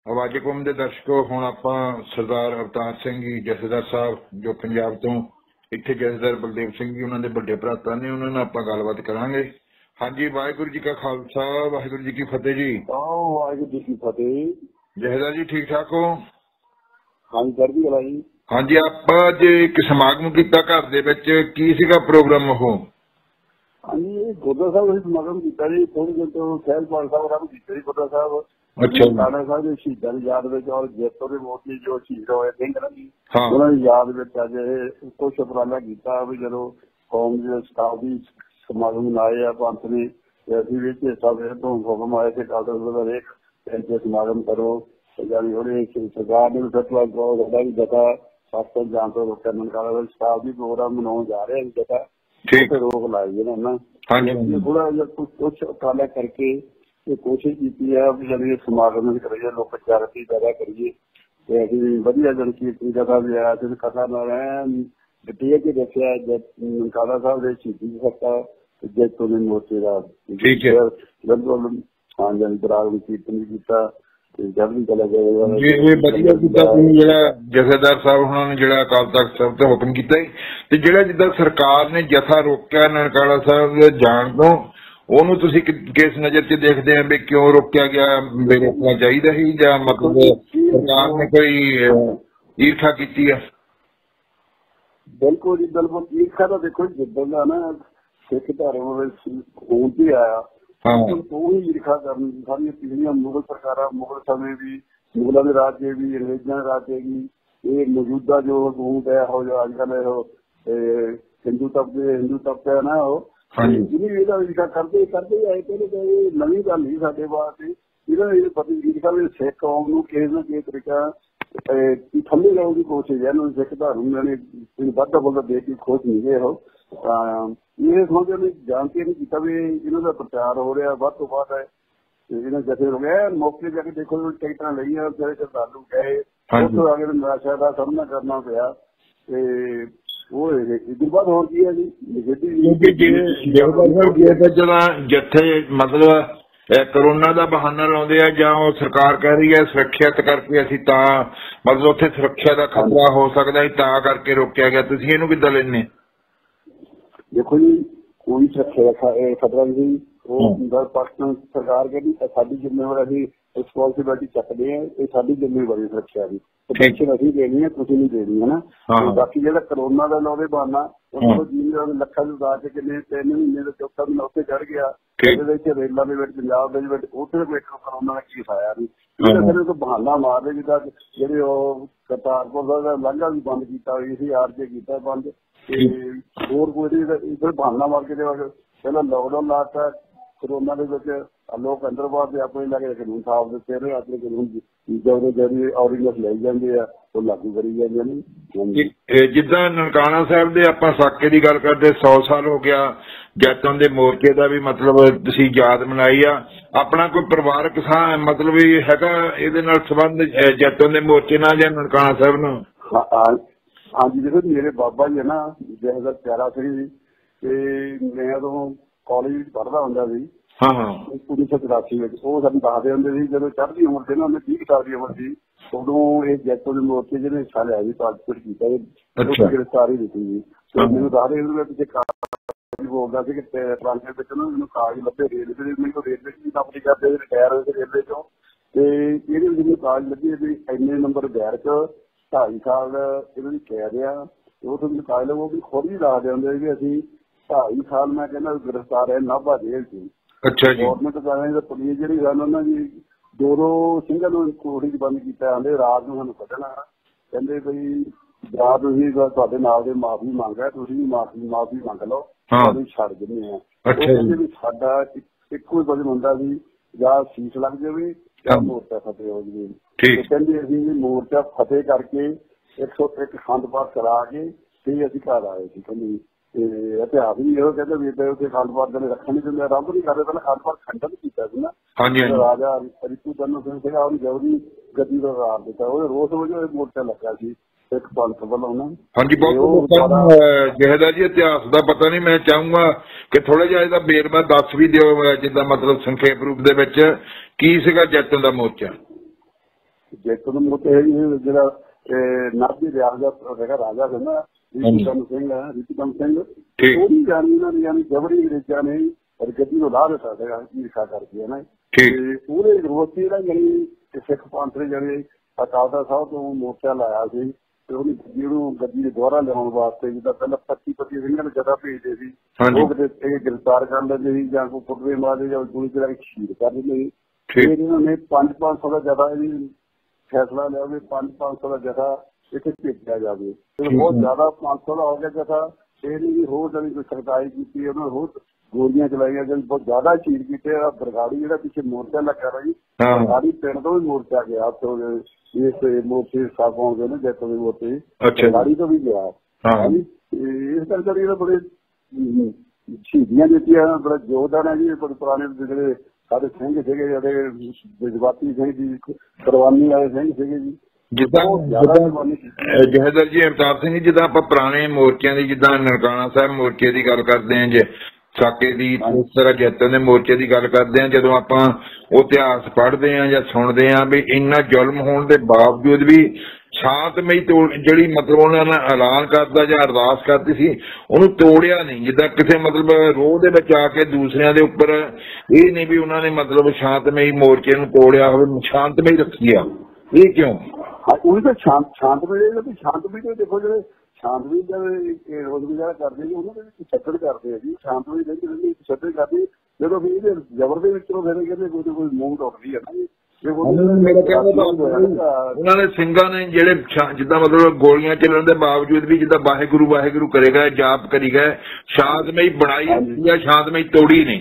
आवाज़ कौम के दर्शकों हुण आपां सरदार अवतार सिंह जी जथेदार साहब जो पंजाब तो इत्थे जथेदार बलदेव सिंह जी उन्होंने बड़े भराता ने उन्होंने आपां गलबात करांगे। हाँ जी, वाहिगुरू जी का खालसा वाहिगुरू जी की फतेह जी। वाहिगुरू जी की फतेह। जथेदार जी ठीक ठाक हो? हाँ जी, चढ़दी कला जी। हाँ जी, आपां जे एक समागम कीता घर दे विच की सीगा प्रोग्राम ओह? हाँ जी, गुरद्वारा साहब असीं समागम कीता जी, थोड़ी देर तो सैलपाल साहब राम कीता जी गुरद्वारा साहब। अच्छा राणा साहब के शहीदां दी याद विच और जैतो दे मोती जो शहीद होए सिंह ना जी, हाँ उन्हां दी याद विच अज कुछ उपराला कीता भी जदों कौम दे शताब्दी समागम लाए आ पंथ ने ते असीं विच हिस्सा लेण तो हुकम आए थे डॉक्टर साहब हरेक दिन समागम करो। यानी ਉਹਨੇ सरकार ने फैसला किया कि जगह शासन जान तो रोकना ननकाना शताब्दी प्रोग्राम मनाने जा रहे हैं जगह ठीक रोक लाई है ना। हाँ थोड़ा कुछ उपाला करके कोशिश की है जब ये समागम करिए लोग जागृति पैदा करिए अभी वधिया जनकीर्तन जगह भी आया फिर कथा ना डिटेल के दसिया ननकाना साहब के शहीदी सप्ताह जैतों ने मोर्चे का बिल्कुल हाँ जी बराबर कीर्तन भी किया जथेदार साहब उन्होंने जो अकाल तख्त साहब से हुक्म किया जिदा सरकार ने जथा रोकया ननकाना साहब जान तो ਉਹਨੂੰ ਤੁਸੀਂ ਕਿਸ ਨਜ਼ਰ 'ਚ ਦੇਖਦੇ ਆ ਵੀ ਕਿਉਂ ਰੋਕਿਆ ਗਿਆ ਵੀ ਰੋਕਣਾ ਚਾਹੀਦਾ ਸੀ ਜਾਂ ਮਤਲਬ ਸਰਕਾਰ ਨੇ ਕੋਈ ਈਰਖਾ ਕੀਤੀ ਆ? ਬਿਲਕੁਲ ਜੀ ਬਿਲਕੁਲ ਈਰਖਾ ਤਾਂ ਦੇਖੋ ਜਿੱਦਾਂ ਦਾ ਨਾ ਸਿੱਖ ਧਰਮ ਵਿੱਚ ਖੂਨ ਤੇ ਆਇਆ ਉਹ ਹੀ ਈਰਖਾ ਕਰਨ ਸਾਰੀਆਂ ਪਿਛਲੀਆਂ ਮੁਗਲ ਸਰਕਾਰਾਂ ਮੁਗਲ ਸਮੇਂ ਵੀ ਮੁਗਲਾਂ ਦੇ ਰਾਜ ਦੇ ਵੀ ਅੰਗਰੇਜ਼ਾਂ ਦੇ ਰਾਜ ਦੇ ਵੀ ਇਹ ਮੌਜੂਦਾ ਜੋ ਹਕੂਮਤ ਹੈ ਉਹ ਜੋ ਅੱਜ ਕੱਲ੍ਹ ਹਿੰਦੂ ਤਬਕਾ ਹੈ ਨਾ ਉਹ ਜਿਹਨੇ ਇਹਦਾ ਈਰਖਾ ਕਰਦੇ ਆਏ ਪਹਿਲੇ ਨਵੀਂ ਗੱਲ ਨਹੀਂ ਸਾਡੇ ਵਾਸਤੇ ਇਹਦਾ ਇਹ ਪਤਾ ਈਰਖਾ ਵੀ ਸਿੱਖ ਕੌਮ ਨੂੰ ਕਿਸੇ ਨਾ ਕਿਸੇ ਤਰੀਕਾ ਥੱਲੇ ਲਾਉਣ ਦੀ ਕੋਸ਼ਿਸ਼ ਹੈ ਇਹਨਾਂ ਸਿੱਖ ਧਰਮ ਨੇ ਵਾਧਾ ਬੋਲਦਾ ਦੇਖ ਕੇ ਖੁਸ਼ ਨਹੀਂ ਗਏ ਉਹ ਤਾਂ ਇਹ ਸੋਚਦੇ ਨੇ ਜਾਣ ਕੇ ਨਹੀਂ ਕੀਤਾ ਵੀ ਇਹਨਾਂ ਦਾ ਪ੍ਰਚਾਰ ਹੋ ਰਿਹਾ ਵੱਧ ਤੋਂ ਵੱਧ ਹੈ ਇਹਨਾਂ ਜਥੇ ਹੋ ਗਿਆ ਮੌਕੇ ਜਾ ਕੇ ਦੇਖੋ ਟਿਕਟਾਂ ਲਈਆਂ ਜਿਹੜੇ ਸ਼ਰਧਾਲੂ ਗਏ ਉੱਥੋਂ ਆ ਕੇ ਨਿਰਾਸ਼ਾ ਦਾ ਸਾਹਮਣਾ ਕਰਨਾ ਪਿਆ ਤੇ ਉਹ ਇਹਦੇ ਬਾਅਦ ਹੋਰ ਕੀ ਹੈ ਜੀ ਜਿੱਥੇ ਮਤਲਬ कोरोना का बहाना लाते हैं ਜਾਂ ਉਹ ਸਰਕਾਰ ਕਹਿ ਰਹੀ है सुरक्षित करके ਅਸੀਂ ਤਾਂ मतलब ਉੱਥੇ सुरक्षा का खतरा हो सकता है ਤਾਂ करके रोकया गया ਤੁਸੀਂ ਇਹਨੂੰ ਕਿੱਦਾਂ ਲੈਣੇ? देखो जी कोई खतरा नहीं वो पाकिस्तान सरकार कहती साडी जिम्मेवारी रिस्पॉन्सिबिलिटी चकते हैं ये साडी जिम्मेवारी सुरक्षा की पेंशन असीं देनी है तुसीं नहीं देनी है ना। बाकी जो करोना का लावे बहाना जीवन लखा उगा के किन्ने 3 महीने का चौथा महीना उत्ते चढ़ गया रेलों के पंजाब उत्थे कोई करोना का केस आया नहीं तो बहाना मार रहे जिदा जेडे करतारपुर का लांघा भी बंद किया आरजे किया बंद होर कोई इधर बहाना मार के पहला लॉकडाउन लाता कोरोना के लोग अंदर बाहर अपने लगे कानून साफ दिते रहे अपने कानून जरिए ऑर्डीनेंस लाई जाते हैं वो लागू करी जाते। जिदा ननकाना साहब दे आपां साके की गल करते 100 साल हो गया जैतों के मोर्चे का भी मतलब तुसीं याद मनाई आ अपना कोई परिवारक मतलब हैगा इहदे नाल संबंध जैतों के मोर्चे नाल जां ननकाना साहब नाल? हाँ जी देखो मेरे बाबा जी है ना जथेदार प्यारा सिंह जी मैं तो कॉलेज पढ़ता होंदा सी 1984 में वो सानूं दसदे हुंदे सी जदों चढ़दी उमर से ना उन्हें 30 साल की उमर थी उदों ये जैतों के मोर्चे जिन्हें हिस्सा लिया जी पार्टिसिपेट किया गिरफ्तारी दी थी मैनूं दसदे हुंदे पिछे बोलता सी कि ट्रांसफर विच ना मैनूं कागज लभे रेलवे मैनूं रेलवे च नौकरी करदे रिटायर होए रेलवे चों ते इहदे विच मैनूं कागज लभे भी इन्ने नंबर बैर च 2.5 साल इहदे विच कैद आ वो तो मैनूं कागज वो भी खुद ही दसदे हुंदे कि असीं 2.5 साल मैं कहना गिरफ्तार है नाभा जेल च। अच्छा जी गवर्नमेंट पुलिस जी ना जी दो सिंघां नूं कोठड़ी च बंद किया आंदे रात नूं सानूं कड्ढना कहंदे बई रात तुसीं तुहाडे नाल दे माफी मंगा तुसीं भी माफी मंग लो तुहानूं छड्ड दिंदे आ साडा इक्को वजन हुंदा सी जां शीश लग जावे जां मोर्चा फतेह हो जावे कहंदे असीं मोर्चा फतेह करके 101 खंड पाठ करा के फिर असीं घर आए सी कहंदे इतिहास भी यह कहते भी उत्थे खंड पाठ जने रखण नहीं दिंदे आरंभ नहीं करदे पहले खंड पाठ खंडन कीता सी ना राजा रितू चंद सिंह सीगा उन्हें जबरी गद्दी दा करार दिता वो रोस वजह मोर्चा लगा सी एक पंथ वालों ना। हाँ जी बहुत जहेदार जी इतिहास का पता नहीं मैं चाहूंगा कि थोड़ा जिहा इहदा बेरवा दस भी दिओ जिद्दां मतलब संखेप रूप दे विच की सीगा जैतों दा मोर्चा? ਜੈਤੋ ਦੇ ਮੋਤੇ ਹੈ ਜਿਹੜਾ ਨਾਭੀ ਰਿਆਜ਼ ਦਾ ਹੈਗਾ ਰਾਜਾ ਸੀ ਨਾ ਰੀਤਮ ਸਿੰਘ ਉਹਦੀ ਜਾਨੀ ਇਹਨਾਂ ਨੇ ਯਾਨੀ ਜਬਰੀ ਅੰਗਰੇਜ਼ਾਂ ਨੇ ਗੱਦੀ ਨੂੰ ਲਾਹ ਦਿੱਤਾ ਸੀਗਾ ਈਰਖਾ ਕਰਕੇ ਹੈ ਨਾ ਤੇ ਪੂਰੇ ਵਿਰੋਧੀ ਜਿਹੜਾ ਜਾਨੀ ਸਿੱਖ ਪੰਥ ਨੇ ਜਿਹੜੇ ਅਕਾਲ ਤਖ਼ਤ ਸਾਹਿਬ ਤੋਂ ਮੋਰਚਾ ਲਾਇਆ ਸੀ ਤੇ ਉਹਦੀ ਗੱਦੀ ਦੇ ਦੁਆਰਾ ਲਿਆਉਣ ਵਾਸਤੇ ਜਿੱਦਾਂ ਪਹਿਲਾਂ 25 ਸਿੰਘਾਂ ਨੂੰ ਜਗ੍ਹਾ ਭੇਜਦੇ ਸੀ ਉਹ ਕਿਤੇ ਗ੍ਰਿਫਤਾਰ ਕਰ ਲੈਂਦੇ ਸੀ ਜਾਂ ਕੋਈ ਕੁੱਟਵੇ ਮਾਰਦੇ ਜਾਂ ਗੋਲੀ ਚਲਾ ਕੇ ਸ਼ਹੀਦ ਕਰ ਦਿੰਦੇ ਸੀ। ਫਿਰ ਇਹਨਾਂ ਨੇ 500 ਦਾ ਜਗ੍ਹਾ ਇਹਦੀ ਫੈਸਲਾ ਲਿਆ ਵੀ 500 ਦਾ ਜਗ੍ਹਾ ਇੱਥੇ ਭੇਜਿਆ ਜਾਵੇ। ਬਹੁਤ ਜ਼ਿਆਦਾ 500 ਦਾ ਹੋ ਗਿਆ ਜਗ੍ਹਾ ਫਿਰ ਵੀ ਹੋਰ ਜਿਹੜੀ ਕੋਈ ਸਰਕਾਰੀ ਕੀਤੀ ਉਹਨਾਂ ਹੋਰ ਗੋਲੀਆਂ ਚਲਾਈਆਂ ਜਾਂ ਬਹੁਤ ਜ਼ਿਆਦਾ ਚੀਜ਼ ਕੀਤੇ। ਬਰਗਾੜੀ ਜਿਹੜਾ ਪਿੱਛੇ ਮੋਰਚਾ ਲੱਗਾ ਰਹੀ ਬਰਗਾੜੀ ਪਿੰਡ ਤੋਂ ਵੀ ਮੋਰਚਾ ਗਿਆ ਇਸ ਮੋਰਚੇ ਸਾਫ ਆਉਂਦੇ ਨੇ ਜੈਤੋ ਦੇ ਮੋਰਚੇ ਬਰਗਾੜੀ ਤੋਂ ਵੀ ਗਿਆ। ਇਸ ਕਰਕੇ ਇਹਦਾ ਬੜੇ ਸ਼ਹੀਦੀਆਂ ਦਿੱਤੀਆਂ ਬੜਾ ਯੋਗਦਾਨ ਹੈ ਜੀ। ਬੜੇ ਪੁਰਾਣੇ ਜਿਹੜੇ ਸਾਡੇ ਸਿੰਘ ਸੀਗੇ ਜਿਹੜੇ ਜਜ਼ਬਾਤੀ ਸਿੰਘ ਜੀ ਕੁਰਬਾਨੀ ਵਾਲੇ ਸਿੰਘ ਸੀਗੇ ਜੀ। ਜਿੱਦਾਂ ਜਹੇਦਰ ਜੀ ਅਵਤਾਰ ਸਿੰਘ ਜੀ ਜਿੱਦਾਂ ਆਪਾਂ ਪੁਰਾਣੇ ਮੋਰਚਿਆਂ ਦੀ ਜਿੱਦਾਂ ਨਨਕਾਣਾ ਸਾਹਿਬ ਮੋਰਚੇ ਦੀ ਗੱਲ ਕਰਦੇ ਹਾਂ ਜੇ ਸਾਕੇ ਦੀ ਇਸ ਤਰ੍ਹਾਂ ਜੈਤੋ ਦੇ ਮੋਰਚੇ ਦੀ ਗੱਲ ਕਰਦੇ ਹਾਂ ਜਦੋਂ ਆਪਾਂ ਉਹ ਇਤਿਹਾਸ ਪੜ੍ਹਦੇ ਹਾਂ ਜਾਂ ਸੁਣਦੇ ਹਾਂ ਵੀ ਇੰਨਾ ਜ਼ੁਲਮ ਹੋਣ ਦੇ ਬਾਵਜੂਦ ਵੀ ਸ਼ਾਂਤਮਈ ਜਿਹੜੀ ਮਤਲਬ ਉਹਨਾਂ ਨੇ ਐਲਾਨ ਕਰਦਾ ਜਾਂ ਅਰਦਾਸ ਕਰਦੀ ਸੀ ਉਹਨੂੰ ਤੋੜਿਆ ਨਹੀਂ। ਜਿੱਦਾਂ ਕਿਸੇ ਮਤਲਬ ਰੋਹ ਦੇ ਵਿੱਚ ਆ ਕੇ ਦੂਸਰਿਆਂ ਦੇ ਉੱਪਰ ਇਹ ਨਹੀਂ ਵੀ ਉਹਨਾਂ ਨੇ ਮਤਲਬ ਸ਼ਾਂਤਮਈ ਮੋਰਚੇ ਨੂੰ ਤੋੜਿਆ ਹੋਵੇ ਸ਼ਾਂਤਮਈ ਰੱਖੀ ਆ ਇਹ ਕਿਉਂ? ਉਹੀ ਤਾਂ ਸ਼ਾਂਤਮਈ ਤੋਂ ਦੇਖੋ ਜਿਹੜੇ ਸ਼ਾਂਤਮਈ ਜਿਹੜੇ ਰੋਜ਼ ਗੁਜ਼ਾਰਾ ਕਰਦੇ ਜੀ ਉਹਨਾਂ ਦੇ ਵਿੱਚ ਛੱਤਰ ਕਰਦੇ ਆ ਜੀ। ਸ਼ਾਂਤਮਈ ਰਹਿੰਦੀ ਛੱਤਰ ਕਰਦੇ ਜਦੋਂ ਵੀ ਇਹਦੇ ਜ਼ਬਰ ਦੇ ਵਿੱਚੋਂ ਫਿਰ ਕਹਿੰਦੇ ਕੋਈ ਮੂੰਹ ਉੱਠਦੀ ਹੈ ਨਾ ਜੀ। ਉਹਨਾਂ ਨੇ ਸਿੰਘਾਂ ਨੇ ਜਿਹੜੇ ਜਿੱਦਾਂ ਮਤਲਬ ਗੋਲੀਆਂ ਚੱਲਣ ਦੇ ਬਾਵਜੂਦ ਵੀ ਜਿੱਦਾਂ ਵਾਹਿਗੁਰੂ ਵਾਹਿਗੁਰੂ ਕਰੇ ਗਏ ਜਾਪ ਕਰੀ ਗਏ ਸ਼ਾਂਤਮਈ ਬਣਾਈ ਜਾਂ ਸ਼ਾਂਤਮਈ ਤੋੜੀ ਨਹੀਂ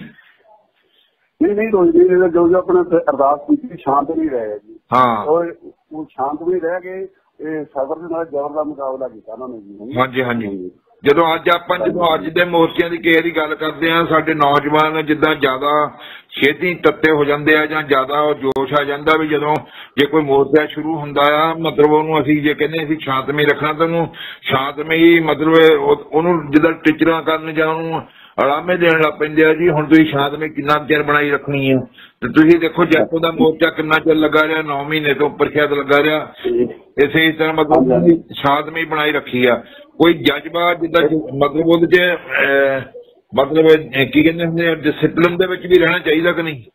ਤੋੜੀ ਜੋ ਆਪਣਾ ਅਰਦਾਸ ਕੀਤੀ ਸ਼ਾਂਤਮਈ ਰਹੇ ਜੀ। ਹਾਂ ਉਹ ਸ਼ਾਂਤਮਈ ਰਹਿ ਕੇ ਇਹ ਸਬਰ ਦੇ ਨਾਲ ਜ਼ਬਰ ਦਾ ਮੁਕਾਬਲਾ ਕੀਤਾ ਉਹਨਾਂ ਨੇ ਜੀ। ਹਾਂਜੀ ਹਾਂਜੀ ਜਦੋਂ ਅੱਜ ਦੇ ਮੋਰਚਿਆਂ ਦੀ ਕਿਸੇ ਦੀ ਗੱਲ ਕਰਦੇ ਆ ਸਾਡੇ ਨੌਜਵਾਨ ਜਿੱਦਾਂ ਜ਼ਿਆਦਾ ਛੇਤੀ ਤੱਤੇ ਹੋ ਜਾਂਦੇ ਆ ਜਾਂ ਜ਼ਿਆਦਾ ਜੋਸ਼ ਆ ਜਾਂਦਾ ਵੀ ਜਦੋਂ ਜੇ ਕੋਈ ਮੋਰਚਾ ਸ਼ੁਰੂ ਹੁੰਦਾ ਆ ਮਤਲਬ ਉਹਨੂੰ ਅਸੀਂ ਜੇ ਕਹਿੰਦੇ ਅਸੀਂ ਸ਼ਾਂਤਮਈ ਰੱਖਣਾ ਤਾਂ ਉਹਨੂੰ ਸ਼ਾਂਤਮਈ ਮਤਲਬ ਉਹਨੂੰ ਜਿੱਦਾਂ ਟੀਚਰਾਂ ਕਰਨ ਜਾਂ ਉਹਨੂੰ ਅਲਾਮੇ ਦੇਣ ਲੱਗ ਪੈਂਦੇ ਆ ਜੀ। ਹੁਣ ਤੁਸੀਂ ਸ਼ਾਂਤਮਈ ਕਿੰਨਾ ਚਿਰ ਬਣਾਈ ਰੱਖਣੀ ਆ ਤੇ ਤੁਸੀਂ ਦੇਖੋ ਜੈਤੋ ਦਾ ਮੋਰਚਾ ਕਿੰਨਾ ਚਿਰ ਲੱਗਾ ਰਿਹਾ 9 ਮਹੀਨੇ ਤੋਂ ਉੱਪਰ ਸ਼ਾਇਦ ਲੱਗਾ ਰਿਹਾ ਇਸੇ ਤਰ੍ਹਾਂ ਮਤਲਬ ਸ਼ਾਂਤਮਈ ਬਣਾਈ ਰੱਖੀ ਆ। ਕੋਈ ਜਜ਼ਬਾ ਜਿੱਦਾਂ ਮਤਲਬ ਉਹਦੇ ਚ ਮਤਲਬ ਕੀ ਕਹਿੰਦੇ ਹੁੰਦੇ ਡਿਸਿਪਲਿਨ ਦੇ ਵਿੱਚ ਵੀ ਰਹਿਣਾ ਚਾਹੀਦਾ ਕਿ ਨਹੀਂ?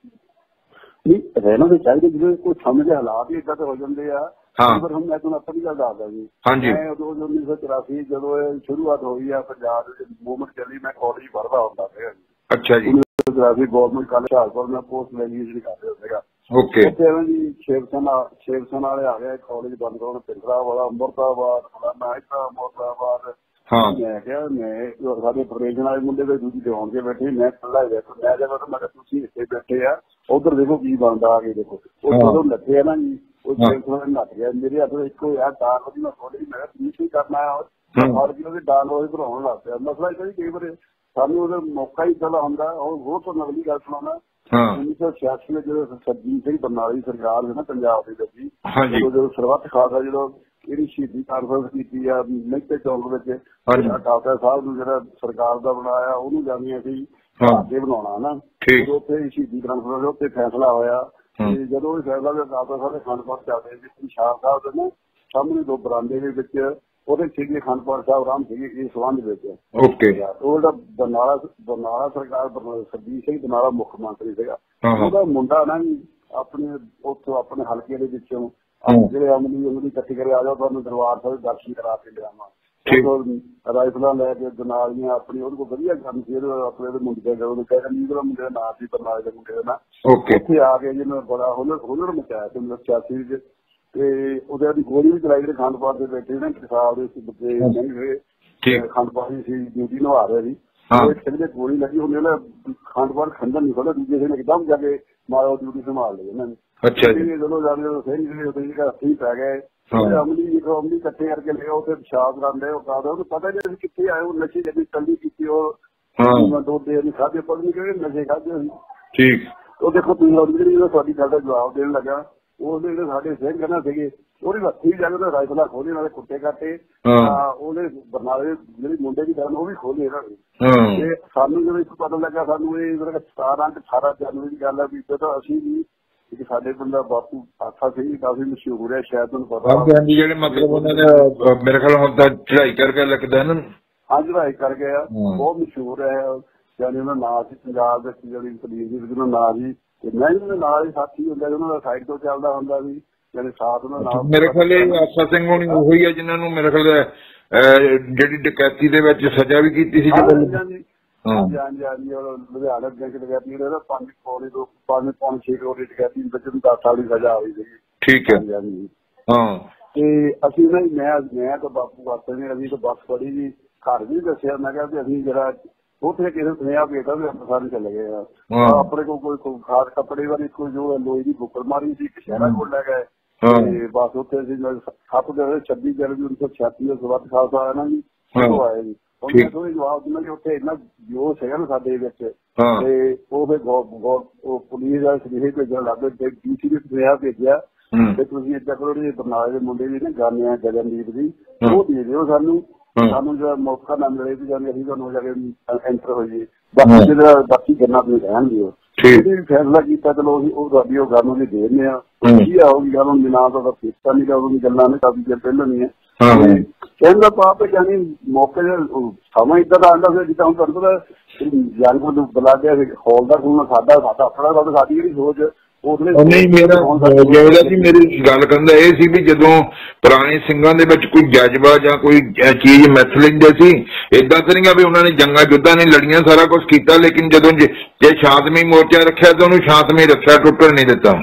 ਰਹਿਣਾ ਤਾਂ ਚਾਹੀਦਾ ਜਦੋਂ ਕੋਈ ਸਮੇਂ ਦੇ ਹਾਲਾਤ ਹੀ ਏਦਾਂ ਹੋ ਜਾਂਦੇ ਆ। ਪਰ ਹੁਣ ਮੈਂ ਤੁਹਾਨੂੰ ਆਪਣੀ ਗੱਲ ਦੱਸਦਾ ਜੀ। ਮੈਂ ਉਦੋਂ 1984 ਜਦੋਂ ਇਹ ਸ਼ੁਰੂਆਤ ਹੋਈ ਆ ਪੰਜਾਬ ਦੇ ਮੂਵਮੈਂਟ ਚੱਲੀ ਮੈਂ ਕਾਲਜ ਪੜ੍ਹਦਾ ਹੁੰਦਾ ਸੀਗਾ ਜੀ। ਅੱਛਾ ਜੀ। ਗਵਰਨਮੈਂਟ ਕਾਲਜ ਹੁਸ਼ਿਆਰਪੁਰ ਮੈਂ ਪੋਸਟ ਗ੍ਰੈਜੂਏਸ਼ਨ ਕਰ ਰਿਹਾ ਸੀਗਾ। ਓਕੇ ਉੱਥੇ ਜੀ ਸ਼ਿਵ ਸੈਨਾ ਵਾਲੇ ਆ ਗਏ ਕਾਲਜ ਬੰਦ ਕਰਾਉਣ ਪਿੰਡਰਾ ਵਾਲਾ ਮੁਰਦਾਬਾਦ ਮੁਰਦਾਬਾਦ। ਮੈਂ ਕਿਹਾ ਮੈਂ ਸਾਡੇ ਪ੍ਰੋਫੈਸ਼ਨ ਵਾਲੇ ਮੁੰਡੇ ਦੇ ਦੂਜੀ ਲਿਆਉਣ ਕੇ ਬੈਠੇ ਮੈਂ ਇਕੱਲਾ ਦੇਖੋ ਮੈਂ ਕਿਹਾ ਤੁਸੀਂ ਇੱਥੇ ਬੈਠੇ ਆ ਉੱਧਰ ਦੇਖੋ ਕੀ ਬਣਦਾ ਆ ਕੇ ਦੇਖੋ। ਉਹ ਜਦੋਂ ਲੱਗੇ ਆ ਨਾ ਜੀ ਉਹ ਨੱਟ ਗਿਆ ਮੇਰੇ ਹੱਥ ਇੱਕੋ ਯਾਰ ਡਾਂਗ ਉਹਦੀ ਮੈਂ ਖੋਲੀ ਮੈਂ ਕਿਹਾ ਤੁਸੀਂ ਕੀ ਕਰਨਾ ਹਰ ਕਿਲੋ ਦੀ ਡਾਂਗ ਉਹਦੇ ਬਣਾਉਣ ਲੱਗ ਪਿਆ। ਮਸਲਾ ਇਹ ਕਈ ਵਾਰ ਸਾਨੂੰ ਉਹਦਾ ਮੌਕਾ ਹੀ ਇੱਦਾਂ ਹੁੰਦਾ ਉਹ ਹੋਰ ਤੋਂ ਨਵੀਂ ਗੱਲ ਸੁਣਾਉਣਾ। 1986 ਵਿੱਚ ਜਦੋਂ ਸਰਜੀਤ ਸਿੰਘ ਬਰਨਾਲੇ ਸਰਕਾਰ ਸੀ ਨਾ ਪੰਜਾਬ ਦੇ ਵਿੱਚ ਜਦੋਂ ਸਰਬੱਤ ਖਾਲਸਾ ਜਦੋਂ ਇਹਦੀ ਸ਼ਹੀਦੀ ਕਾਨਫਰੰਸ ਕੀਤੀ ਆ ਮਹਿਤੇ ਚੌਂਕ ਵਿੱਚ ਖਾਲਸਾ ਸਾਹਿਬ ਨੂੰ ਜਿਹੜਾ ਸਰਕਾਰ ਦਾ ਬਣਾਇਆ ਉਹਨੂੰ ਜਾਂਦੀਆਂ ਸੀ ਅੱਗੇ ਬਣਾਉਣਾ ਨਾ ਉੱਥੇ ਸ਼ਹੀਦੀ ਕਾਨਫਰੰਸ ਉੱਥੇ ਫੈਸਲਾ ਹੋਇਆ। ਜਦੋਂ ਇਹ ਫੈਸਲਾ ਖਾਲਸਾ ਸਾਹਿਬ ਦੇ ਅਖੰਡ ਪਾਠ ਚੱਲਦੇ ਸੀ ਨਿਸ਼ਾਨ ਸਾਹਿਬ ਦੇ ਨਾ ਸਾਹਮਣੇ 2 ਬਰਾਂਡੇ ਦੇ ਵਿੱਚ ਉਹਦੇ ਸੀਗੇ ਅਖੰਡ ਪਾਠ ਸਾਹਿਬ ਰਾਮ ਸੀਗੇ ਇਸ ਸੰਬੰਧ ਵਿੱਚ। ਓਕੇ ਉਹ ਜਿਹੜਾ ਬਰਨਾਲਾ ਸਰਕਾਰ ਸਰਜੀਤ ਸਿੰਘ ਬਰਨਾਲਾ ਮੁੱਖ ਮੰਤਰੀ ਸੀਗਾ ਉਹਦਾ ਮੁੰਡਾ ਨਾ ਜੀ ਆਪਣੇ ਉੱਥੋਂ ਆਪਣੇ ਹਲਕੇ ਦੇ ਵਿੱਚੋਂ ਜਿਹੜੇ ਅਮਲੀ ਇਕੱਠੀ ਕਰੇ ਆ ਜਾਓ ਤੁਹਾਨੂੰ ਦਰਬਾਰ ਸਾਹਿਬ ਦਰਸ਼ਨ ਕਰਾ ਕੇ ਲਿਆਵਾਂ। ਰਾਈਫਲਾਂ ਲੈ ਕੇ ਜਨਾਲੀਆਂ ਆਪਣੀ ਉਹਦੇ ਕੋਲ ਵਧੀਆ ਕੰਮ ਸੀ ਆਪਣੇ ਮੁੰਡੇ ਉਹਨੂੰ ਕਹਿ ਦਿੰਦੇ ਮੁੰਡੇ ਦਾ ਨਾਂ ਸੀ ਬਰਨਾਲੇ ਦੇ ਮੁੰਡੇ ਦਾ ਨਾਂ। ਉੱਥੇ ਆ ਕੇ ਜਿਹਨੇ ਬੜਾ ਹੁਨਰ ਮਚਾਇਆ ਸੀ 1986 ਵਿੱਚ ਤੇ ਉਹਦੇ ਦੀ ਗੋਲੀ ਵੀ ਚਲਾਈ ਜਿਹੜੇ ਅਖੰਡ ਪਾਠ ਦੇ ਬੈਠੇ ਨਾ ਸਾਹਿਬ ਦੇ ਬੱਚੇ ਨਹੀਂ ਅਖੰਡ ਪਾਠ ਸੀ ਡਿਊਟੀ ਨਿਭਾ ਰਹੇ ਸੀ ਕਹਿੰਦੇ ਗੋਲੀ ਲੱਗੀ ਹੁੰਦੀ ਨਾ ਅਖੰਡ ਪਾਠ ਖੰਡਨ ਨਹੀਂ ਖੋਲ੍ਹਿਆ ਦੂਜੇ ਦਿਨ ਇੱਕਦਮ ਜਾ ਕੇ ਮਾਰੋ ਡਿਊਟੀ ਸੰਭਾਲ ਲਈ ਇਹਨਾਂ ਨੇ। ਜਦੋਂ ਜਾਂਦੇ ਹੱਥੀ ਪੈ ਗਏ ਅਮਲੀ ਇਕੱਠੇ ਕਰਕੇ ਲਿਆ ਉੱਥੇ ਪਿਸ਼ਾਬ ਕਰਾਉਂਦੇ ਉਹ ਕਰਦੇ ਉਹਨੂੰ ਪਤਾ ਨਹੀਂ ਕਿੱਥੇ ਆਏ ਉਹ ਨਸ਼ੇ ਜਿਹੜੀ ਕੱਲੀ ਕੀਤੀ ਉਹ ਦੋਦੇ ਨਹੀਂ ਖਾਦੇ ਪਤਾ ਨਹੀਂ ਕਿਹੜੇ ਨਸ਼ੇ ਖਾਦੇ ਸੀ। ਠੀਕ ਉਹ ਦੇਖੋ ਤੁਸੀਂ ਜਿਹੜੀ ਤੁਹਾਡੀ ਗੱਲ ਦਾ ਜਵਾਬ ਦੇਣ ਲੱਗਾ ਉਹਦੇ ਜਿਹੜੇ ਸਾਡੇ ਸਿੰਘ ਕਹਿੰਦਾ ਸੀਗੇ ਉਹਦੇ ਹੱਥੀ ਜਾ ਕੇ ਰਾਈਫਲਾਂ ਖੋਲੇ ਨਾਲੇ ਕੁੱਟੇ ਕਾਟੇ ਉਹਦੇ ਬਰਨਾਲੇ ਜਿਹੜੀ ਮੁੰਡੇ ਦੀ ਗੱਲ ਉਹ ਵੀ ਖੋਲੇ ਇਹਨਾਂ ਨੇ। ਤੇ ਸਾਨੂੰ ਜਦੋਂ ਇੱਕ ਪਤਾ ਲੱਗਾ ਸਾਨੂੰ ਇਹ 17 18 ਜਨਵਰੀ ਦੀ ਗੱਲ ਹੈ ਵੀ ਜਦੋਂ ਅਸੀਂ ਵੀ ਇੱਕ ਸਾਡੇ ਪਿੰਡ ਦਾ ਬਾਪੂ ਆਖਾ ਸੀ, ਕਾਫੀ ਮਸ਼ਹੂਰ ਹੈ, ਸ਼ਾਇਦ ਤੁਹਾਨੂੰ ਪਤਾ। ਹਾਂਜੀ, ਜਿਹੜੇ ਮਤਲਬ ਉਹਨਾਂ ਨੇ ਮੇਰੇ ਖਿਆਲ ਹੁਣ ਤਾਂ ਚੜ੍ਹਾਈ ਕਰਕੇ ਲੱਗਦਾ ਨਾ। ਹਾਂ, ਚੜ੍ਹਾਈ ਕਰ ਗਿਆ, ਬਹੁਤ ਮਸ਼ਹੂਰ ਹੈ। ਯਾਨੀ ਉਹਨਾਂ ਨਾਂ ਸੀ ਪੰਜਾਬ ਵਿੱਚ ਜਿਹੜੀ ਪੁਲਿਸ ਦੀ ਵਿੱਚ ਨਾਂ ਸੀ, ਤੇ ਮੈਂ ਉਹਨਾਂ ਨਾਲ ਹੀ ਸਾਥੀ ਹੁੰਦਾ, ਉਹਨਾਂ ਦਾ ਸਾਈਡ ਤੋਂ ਚੱਲਦਾ ਹੁੰਦਾ ਸੀ, ਯਾਨੀ ਸਾਥ ਉਹਨਾਂ ਨਾਲ। ਮੇਰੇ ਖਿਆਲ ਆਸਾ ਸਿੰਘ ਹੋਣੀ ਉਹੀ ਹੈ ਜਿਨ੍ਹਾਂ ਨੂੰ ਮੇਰੇ ਖਿਆਲ ਜਿਹੜੀ ਡਕੈਤੀ ਦੇ ਵਿੱਚ ਸਜ਼ਾ ਵੀ ਕੀਤੀ ਸੀ। ਹਾਂਜੀ ਹਾਂਜੀ, ਉਹ ਲੁਧਿਆਣਾ ਬੈਂਕ ਡਕੈਤੀ ਜਿਹੜਾ 5.6 ਕਰੋੜ ਦੀ ਡਕੈਤੀ ਵਿੱਚ 10 ਸਾਲ ਦੀ ਸਜ਼ਾ ਹੋਈ ਸੀ। ਠੀਕ ਹੈ। ਹਾਂਜੀ ਹਾਂ, ਤੇ ਅਸੀਂ ਨਾ ਮੈਂ ਤਾਂ ਬਾਪੂ ਵਾਸਤੇ ਨੇ, ਅਸੀਂ ਤਾਂ ਬੱਸ ਫੜੀ ਜੀ, ਘਰ ਵੀ ਦੱਸਿਆ, ਮੈਂ ਕਿਹਾ ਵੀ ਅਸੀਂ ਜਿਹੜਾ ਉੱਥੇ ਕਿਸੇ ਸੁਨੇਹਾ ਭੇਜਦਾ ਵੀ ਅੰਮ੍ਰਿਤਸਰ ਚਲੇ ਗਏ ਆ, ਆਪਣੇ ਕੋਲ ਕੋਈ ਖਾਸ ਕੱਪੜੇ ਵਾਲੀ ਕੋਈ ਜੋ ਲੋਹੇ ਦੀ ਬੁੱਕਰ ਮਾਰੀ ਸੀ, ਸ਼ਹਿਰਾ ਕੋਲ ਲੈ ਗਏ, ਤੇ ਬਸ ਉੱਥੇ ਅਸੀਂ 26 ਜਨਵਰੀ 1986 ਦਾ ਸਵਾਗਤ ਖਾਲਸਾ ਆਇਆ ਨਾ ਜੀ, ਉਹ ਆਏ ਜੀ। ਉਹਨੇ ਥੋੜੀ ਜਵਾਬ ਦਿੰਦਾ ਕਿ ਉੱਥੇ ਇੰਨਾ ਜੋਸ਼ ਹੈਗਾ ਨਾ ਸਾਡੇ ਵਿੱਚ, ਤੇ ਉਹ ਫਿਰ ਪੁਲਿਸ ਦਾ ਸੁਨੇਹੇ ਭੇਜਣ ਲੱਗ ਪਏ, ਡੀਸੀ ਨੇ ਸੁਨੇਹਾ ਭੇਜਿਆ ਤੇ ਤੁਸੀਂ ਏਦਾਂ ਕਰੋ, ਬਰਨਾਲੇ ਦੇ ਮੁੰਡੇ ਦੀ ਨਾ ਗਾਨੇ ਆ ਗਗਨਦੀਪ ਦੀ, ਉਹ ਦੇ ਦਿਓ ਸਾਨੂੰ ਜਿਹੜਾ ਮੌਕਾ ਨਾ ਮਿਲੇ ਵੀ ਜਾਂਦੇ ਅਸੀਂ ਤੁਹਾਨੂੰ ਜਾ ਕੇ ਐਂਟਰ ਹੋਈਏ, ਬਾਕੀ ਜਿਹੜਾ ਬਾਕੀ ਗੱਲਾਂ ਤੁਸੀਂ ਰਹਿਣ ਦਿਓ। ਇਹਨੇ ਵੀ ਫੈਸਲਾ ਕੀਤਾ, ਚਲੋ ਉਹ ਤੁਹਾਡੀ ਉਹ ਗੱਲ ਨੂੰ ਦੇ ਦਿੰਦੇ ਆ, ਕੀ ਆਉਗੀ ਗੱਲ ਹੁਣ ਨਾ ਤਾਂ ਫੀਸਾ ਨਹੀਂ ਉਦੋਂ ਦੀ ਗੱਲਾਂ ਨੇ, ਕਾਫੀ ਚਿਰ ਪਹਿਲਾਂ ਨਹੀਂ ਹੈ। ਕਹਿੰਦਾ ਪਾਪ ਯਾਨੀ ਮੌਕੇ ਸਮਾਂ ਇੱਦਾਂ ਦਾ ਆਉਂਦਾ ਫਿਰ ਜਿੱਦਾਂ ਹੁਣ ਤੁਹਾਨੂੰ ਪਤਾ ਜਾਨਵਰ ਨੂੰ ਬੁਲਾ ਕੇ ਹੌਲਦਾਰ ਖੁੱਲ੍ਹਣਾ ਸਾਡਾ ਆਪਣਾ ਸਾਡੀ ਜਿਹੜੀ ਸੋਚ ਨਹੀਂ। ਮੇਰੀ ਗੱਲ ਕਰਨ ਦਾ ਇਹ ਸੀ ਵੀ ਜਦੋਂ ਪੁਰਾਣੇ ਸਿੰਘਾਂ ਦੇ ਵਿੱਚ ਕੋਈ ਜਜ਼ਬਾ ਜਾਂ ਕੋਈ ਚੀਜ਼ ਮਿਥ ਲੈਂਦੇ ਸੀ, ਏਦਾਂ ਤਾਂ ਨਹੀਂ ਵੀ ਉਹਨਾਂ ਨੇ ਜੰਗਾਂ ਯੁੱਧਾਂ ਨਹੀਂ ਲੜੀਆਂ, ਸਾਰਾ ਕੁਛ ਕੀਤਾ, ਲੇਕਿਨ ਜਦੋਂ ਜੇ ਸ਼ਾਂਤਮਈ ਮੋਰਚਾ ਰੱਖਿਆ ਤਾਂ ਉਹਨੂੰ ਸ਼ਾਂਤਮਈ ਰੱਖਿਆ, ਟੁੱਟਣ ਨਹੀਂ ਦਿੱਤਾ।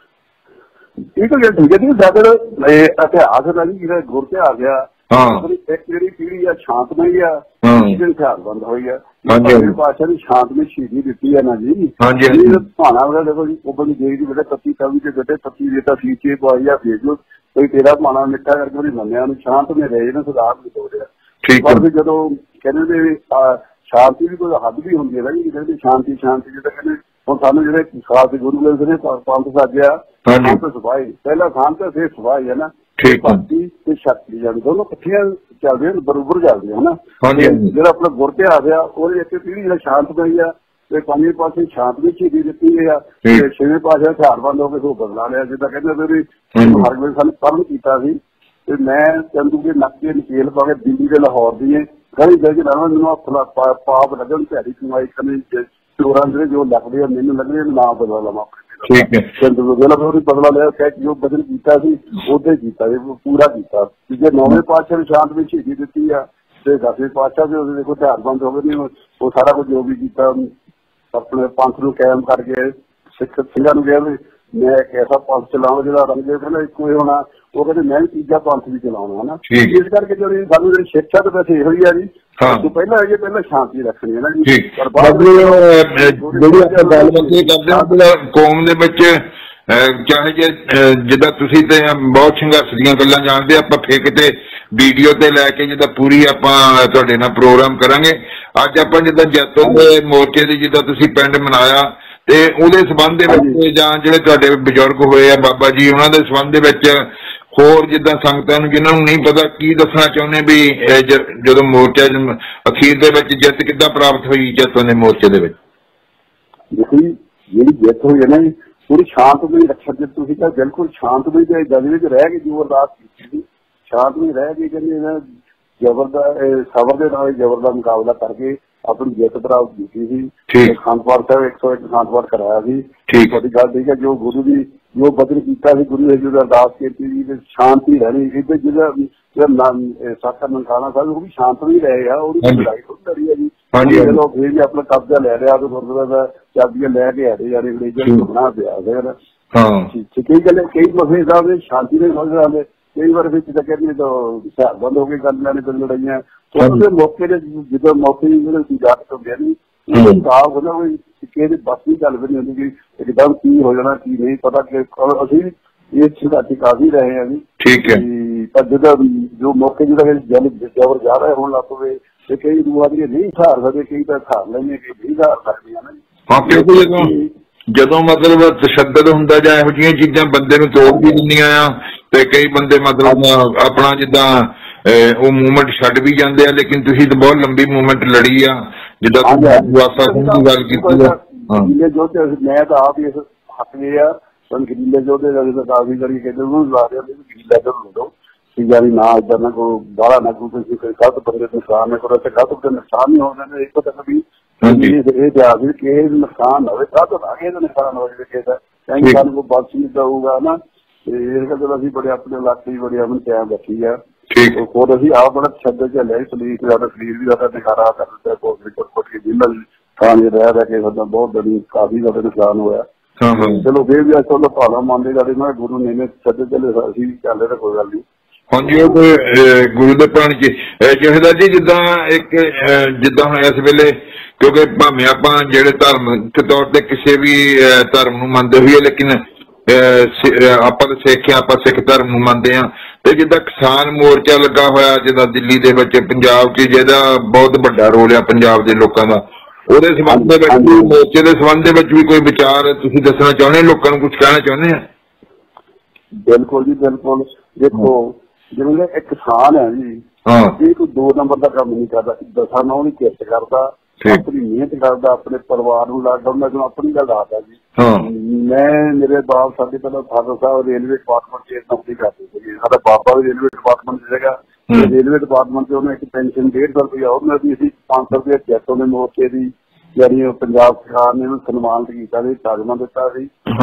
ਠੀਕ ਹੈ ਜੀ, ਸਾਡੇ ਇਤਿਹਾਸ ਦਾ ਜੀ ਜਿਹੜਾ ਗੁਰ ਤਿਉਹਾਰ ਗਿਆ, ਇੱਕ ਜਿਹੜੀ ਪੀੜ੍ਹੀ ਆ ਸ਼ਾਂਤਮਈ ਆ, ਹਥਿਆਰਬੰਦ ਹੋਈ ਆ, ਪਾਤਸ਼ਾਹ ਦੀ ਸ਼ਾਂਤਮਈ ਸ਼ਹੀਦੀ ਦਿੱਤੀ ਹੈ ਨਾ ਜੀ। ਭਾਣਾ ਵਗੈਰਾ ਦੇਖੋ ਜੀ, ਉਹ ਬੜੀ ਦੇਖ ਦੀ ਬੇਟਾ 33 ਕਵੀ ਤੇ ਬੇਟੇ 25 ਦੇਤਾ ਸੀਚੇ ਪਵਾਈ ਆ, ਭੇਜੋ ਕੋਈ ਤੇਰਾ ਭਾਣਾ ਮਿੱਠਾ ਕਰਕੇ ਉਹਦੀ ਮੰਨਿਆ ਨੂੰ ਸ਼ਾਂਤਮਈ ਰਹੇ ਨਾ, ਸੁਧਾਰ ਨਹੀਂ ਹੋ ਰਿਹਾ। ਪਰ ਵੀ ਜਦੋਂ ਕਹਿੰਦੇ ਵੀ ਸ਼ਾਂਤੀ ਦੀ ਕੋਈ ਹੱਦ ਵੀ ਹੁੰਦੀ ਹੈ ਨਾ ਜੀ, ਕਹਿੰਦੇ ਸ਼ਾਂਤੀ ਜਿੱਦਾਂ ਕਹਿੰਦੇ ਹੁਣ ਸਾਨੂੰ ਜਿਹੜੇ ਖਾਸ ਗੁਰੂ ਗ੍ਰੰਥ ਨੇ ਪੰਥ ਸਾਜਿਆ, ਸ਼ਾਂਤ ਸੁਭਾਈ, ਪਹਿਲਾ ਸ਼ਾਂਤ ਫਿਰ ਸੁਭਾਈ ਹੈ ਨਾ, ਭਗਤੀ ਤੇ ਸ਼ਕਤੀ ਜਾਨੀ ਦੋਨੋਂ ਇਕੱਠੀਆਂ ਚੱਲਦੀਆਂ, ਬਰੋਬਰ ਚੱਲਦੀਆਂ ਹਨਾ। ਜਿਹੜਾ ਆਪਣਾ ਗੁਰ ਤਿਉਹਾਰ ਆ ਉਹਦੇ ਇੱਕ ਪੀੜ੍ਹੀ ਜਿਹੜਾ ਸ਼ਾਂਤਮਈ ਆ, ਤੇ 5ਵੇਂ ਪਾਸੇ ਸ਼ਾਂਤਮਈ ਸ਼ਹੀਦੀ ਦਿੱਤੀ ਆ, ਤੇ 6ਵੇਂ ਪਾਸੇ ਹਥਿਆਰਬੰਦ ਹੋ ਕੇ ਉਹ ਬਦਲਾ ਲਿਆ। ਜਿੱਦਾਂ ਕਹਿੰਦੇ ਵੀ ਹਰਗੋਬਿੰਦ ਸਾਨੂੰ ਪਰਨ ਕੀਤਾ ਸੀ, ਤੇ ਮੈਂ ਚੰਦੂ ਦੇ ਨੱਕੇ ਨਕੇਲ ਪਾ ਕੇ ਦਿੱਲੀ ਦੇ ਲਾਹੌਰ ਦੀ ਗਲੀ ਗਲੀ ਰਹਿਣਾ, ਮੈਨੂੰ ਪਾਪ ਲੱਗਣ, ਭੈੜੀ ਕਮਾਈ ਕਰਨੀ, ਚੋਰਾਂ ਜਿਹੜੇ ਜੋ ਲੱਗਦੇ ਆ ਮੈਨੂੰ ਲੱਗਦੇ ਨਾ ਬਦਲਾ ਲਵਾਂ। ਬਦਲਾ ਲਿਆ, ਜੋ ਬਦਲ ਕੀਤਾ ਸੀ ਉਦਾਂ ਹੀ ਕੀਤਾ, ਪੂਰਾ ਕੀਤਾ। ਜੇ 9ਵੇਂ ਪਾਤਸ਼ਾਹ ਸ਼ਾਂਤਮਈ ਸ਼ਹੀਦੀ ਦਿੱਤੀ ਆ, ਤੇ 10ਵੇਂ ਪਾਤਸ਼ਾਹ ਵੀ ਉਹਦੇ ਦੇਖੋ ਹਥਿਆਰਬੰਦ ਹੋ ਗਏ, ਉਹ ਸਾਰਾ ਕੁਝ ਜੋ ਵੀ ਕੀਤਾ ਆਪਣੇ ਪੰਥ ਨੂੰ ਕਾਇਮ ਕਰਕੇ ਸਿੰਘਾਂ ਨੂੰ ਕਿਹਾ ਵੀ ਮੈਂ ਇੱਕ ਐਸਾ ਪੰਥ ਚਲਾਉਣਾ ਜਿਹੜਾ ਰੰਗੇ ਪਹਿਲਾਂ ਇੱਕੋ ਹੀ ਹੋਣਾ, ਉਹ ਕਹਿੰਦੇ ਮੈਂ ਵੀ ਤੀਜਾ ਪੰਥ ਵੀ ਚਲਾਉਣਾ ਹਨਾ। ਇਸ ਕਰਕੇ ਜਿਹੜੀ ਸਾਨੂੰ ਜਿਹੜੀ ਸਿੱਖਿਆ ਤਾਂ ਵੈਸੇ ਇਹੋ ਹੀ ਆ ਜੀ, ਪਹਿਲਾਂ ਹੈਗੇ ਪਹਿਲਾਂ ਸ਼ਾਂਤੀ ਰੱਖਣੀ ਹੈ ਨਾ ਜੀ। ਜਿਹੜੀ ਆਪਾਂ ਗੱਲਬਾਤ ਕਰਦੇ ਹਾਂ ਕੌਮ ਦੇ ਵਿੱਚ, ਚਾਹੇ ਜੇ ਜਿੱਦਾਂ ਤੁਸੀਂ ਤੇ ਬਹੁਤ ਸੰਘਰਸ਼ ਦੀਆਂ ਗੱਲਾਂ ਜਾਣਦੇ, ਆਪਾਂ ਫਿਰ ਕਿਤੇ ਵੀਡੀਓ ਤੇ ਲੈ ਕੇ ਜਿੱਦਾਂ ਪੂਰੀ ਆਪਾਂ ਤੁਹਾਡੇ ਨਾਲ ਪ੍ਰੋਗਰਾਮ ਕਰਾਂਗੇ। ਅੱਜ ਆਪਾਂ ਜਿੱਦਾਂ ਜੈਤੋ ਦੇ ਮੋਰਚੇ ਦੀ ਜਿੱਦਾਂ ਤੁਸੀਂ ਪਿੰਡ ਮਨਾਇਆ, ਤੇ ਉਹਦੇ ਸੰਬੰਧ ਦੇ ਵਿੱਚ ਜਾਂ ਜਿਹੜੇ ਤੁਹਾਡੇ ਬਜ਼ੁਰਗ ਹੋਏ ਆ ਬਾਬਾ ਜੀ, ਉਹਨਾਂ ਦੇ ਸੰਬੰਧ ਦੇ ਵਿੱਚ ਹੋਰ ਜਿੱਦਾਂ ਸੰਗਤਾਂ ਨੂੰ ਜਿਨ੍ਹਾਂ ਨੂੰ ਨਹੀਂ ਪਤਾ, ਕੀ ਦੱਸਣਾ ਚਾਹੁੰਦੇ ਵੀ ਜਦੋਂ ਮੋਰਚਾ ਅਖੀਰ ਦੇ ਵਿੱਚ ਜਿੱਤ ਕਿੱਦਾਂ ਪ੍ਰਾਪਤ ਹੋਈ ਜੈਤੋ ਦੇ ਮੋਰਚੇ ਦੇ ਵਿੱਚ? ਦੇਖੋ ਜੀ, ਜਿਹੜੀ ਜਿੱਤ ਹੋਈ ਹੈ ਨਾ ਜੀ, ਪੂਰੀ ਸ਼ਾਂਤਮਈ ਰੱਖਿਆ ਜਿੱਤ ਤੁਸੀਂ ਤਾਂ ਬਿਲਕੁਲ ਸ਼ਾਂਤਮਈ ਦੇ ਜਜ਼ਬੇ ਵਿੱਚ ਰਹਿ ਕੇ ਜੋ ਅਰਦਾਸ ਕੀਤੀ ਸੀ, ਸ਼ਾਂਤਮਈ ਰਹਿ ਕੇ ਕਹਿੰਦੇ ਜ਼ਬਰ ਦਾ ਸਬਰ ਦੇ ਨਾਲ ਜ਼ਬਰ ਦਾ ਮੁਕਾਬਲਾ ਕਰਕੇ ਆਪਣੀ ਜਿੱਤ ਪ੍ਰਾਪਤ ਕੀਤੀ ਸੀ। ਖਾਨਪੁਰ ਸਾਹਿਬ 101 ਖਾਨਪੁਰ ਕਰਾਇਆ ਸੀ। ਤੁਹਾਡੀ ਗੱਲ ਠੀਕ ਹੈ, ਜੋ ਗੁਰੂ ਦੀ ਜੋ ਬਦਲ ਕੀਤਾ ਸੀ, ਗੁਰੂ ਨੇ ਜੋ ਅਰਦਾਸ ਕੀਤੀ ਸੀ ਸ਼ਾਂਤੀ ਰਹਿਣੀ, ਇਹਦੇ ਜਿਹੜਾ ਸਾਖਾ ਨਨਕਾਣਾ ਸਾਹਿਬ ਉਹ ਵੀ ਸ਼ਾਂਤਮਈ ਰਹੇ ਆ, ਉਹਦੀ ਲੜਾਈ ਤੋਂ ਲੜੀ ਹੈ ਜੀ। ਚਲੋ ਫਿਰ ਵੀ ਆਪਣਾ ਕਬਜ਼ਾ ਲੈ ਲਿਆ, ਗੁਰਦੁਆਰਾ ਦਾ ਚਾਬੀਆਂ ਲੈ ਕੇ ਹਟੇ ਯਾਰ ਅੰਗਰੇਜ਼ਾਂ ਨੂੰ ਬਣਾ ਪਿਆ ਫਿਰ। ਕਈ ਗੱਲ ਕਈ ਮਸਲੇ ਸਾਹਿਬ ਸ਼ਾਂਤੀ ਦੇ ਮਸਲੇ ਆਉਂਦੇ, ਕਈ ਵਾਰ ਵਿੱਚ ਤਾਂ ਕਹਿੰਦੇ ਹਥਿਆਰਬੰਦ ਹੋ ਕੇ ਗੱਲਾਂ ਨੇ ਲੜਾਈਆਂ, ਉਹਦੇ ਮੌਕੇ ਦੇ ਜਦੋਂ ਮੌਕੇ ਦੀ ਗੱਲ ਹੁੰਦੀ ਨਹੀਂ ਸਾਫ ਹੁੰਦਾ, ਕੋਈ ਕਿਸੇ ਦੀ ਬਸ ਦੀ ਗੱਲ ਵੀ ਨਹੀਂ ਹੁੰਦੀ ਕਿ ਇੱਕਦਮ ਕੀ ਹੋ ਜਾਣਾ ਕੀ ਨਹੀਂ ਪਤਾ। ਅਸੀਂ ਇਹ ਸੰਘਰਸ਼ ਕਾਫੀ ਰਹੇ ਹਾਂ ਜੀ, ਠੀਕ ਹੈ, ਪਰ ਜਦੋਂ ਜੋ ਮੌਕੇ ਜਿਹੜਾ ਜ਼ਬਰ ਜ਼ਿਆਦਾ ਹੋਣ ਲੱਗ ਪਵੇ ਤੇ ਕਈ ਦੁਆਰੀਆਂ ਨਹੀਂ ਹਾਰ ਸਕਦੇ, ਕਈ ਤਾਂ ਹਾਰ ਲੈਂਦੇ, ਕਈ ਨਹੀਂ ਹਾਰ ਸਕਦੀਆਂ ਨਾ। ਹਾਂ, ਕਿਉਂਕਿ ਜਦੋਂ ਮਤਲਬ ਤਸ਼ੱਦਦ ਹੁੰਦਾ ਜਾਂ ਇਹੋ ਜਿਹੀਆਂ ਚੀਜ਼ਾਂ ਬੰਦੇ ਨੂੰ ਤੋੜ ਵੀ ਦਿੰਦੀਆਂ ਆ, ਤੇ ਕਈ ਬੰਦੇ ਮਤਲਬ ਆਪਣਾ ਜਿੱਦਾਂ ਉਹ ਮੂਵਮੈਂਟ ਛੱਡ ਵੀ ਜਾਂਦੇ ਆ, ਲੇਕਿਨ ਤੁਸੀਂ ਤਾਂ ਬਹੁਤ ਲੰਬੀ ਮੂਵਮੈਂਟ ਲੜੀ ਆ, ਜਿੱਦਾਂ ਆਸਾ ਸਿੰਘ ਦੀ ਗੱਲ ਕੀਤੀ ਆ। ਜੋ ਮੈਂ ਤਾਂ ਆਪ ਇਸ ਹੱਕ ਗਏ ਆ गरीले जोधे काफी करी कहते उन्होंने ला रहे गरीला जो लड़ो यानी ना इधर ना कोई बाहर ना कोई गलत बंदे नुकसान है करो गलत बंदे नुकसान ही होने एक पता कभी इतिहास नुकसान हो आगे नुकसान हो इंसान को बख्श नहीं दऊगा ना असं बड़े अपने इलाके बड़ी अमन कायम रखी है और अभी आप बड़ा छद झलिया शरीर शरीर भी ज्यादा निखारा कर दिता के जिला खाने रह के बहुत बड़ी काफी ज्यादा नुकसान होया चलो फिर भी चलो भाला मानते जाते मैं गुरु ने छद झले अभी चल रहे कोई गल नहीं हाँ जी वो गुरु के प्राण च जथेदार जी जिदा एक जिदा हम इस वेले क्योंकि भावें आप जेडे धार्मिक तौर पर किसी भी धर्म नूं मनदे होइए लेकिन आप सिख आप सिख धर्म नूं मनदे हां ते जिदा किसान मोर्चा लगा होया जिदा दिल्ली दे विच पंजाब च जिहदा बहुत वड्डा रोल है पंजाब दे लोकां दा ਉਹਦੇ संबंध ਦੇ ਵਿੱਚ मोर्चे के संबंध ਦੇ ਵਿੱਚ भी कोई विचार ਤੁਸੀਂ ਦੱਸਣਾ ਚਾਹੁੰਦੇ ਲੋਕਾਂ ਨੂੰ ਕੁਝ ਕਹਿਣਾ ਚਾਹੁੰਦੇ ਆ बिल्कुल जी बिल्कुल देखो जिवें एक किसान है जी ये कोई 2 नंबर का काम नहीं करता 10 नौ नहीं किरत करता अपनी मेहनत करता अपने परिवार को लाता मैं अपनी गल आता जी मैं मेरे बाप साडे पहले फादर साहब रेलवे डिपार्टमेंट च नौकरी करते थे साडा पापा भी रेलवे डिपार्टमेंट च सीगा रेलवे डिपार्टमेंट च उन्हें एक पेंशन 150 रुपया और मिलती सी 500 रुपया जैतों के मोर्चे की यानी पंजाब सरकार ने सन्मानित किया ताजमा दिता सी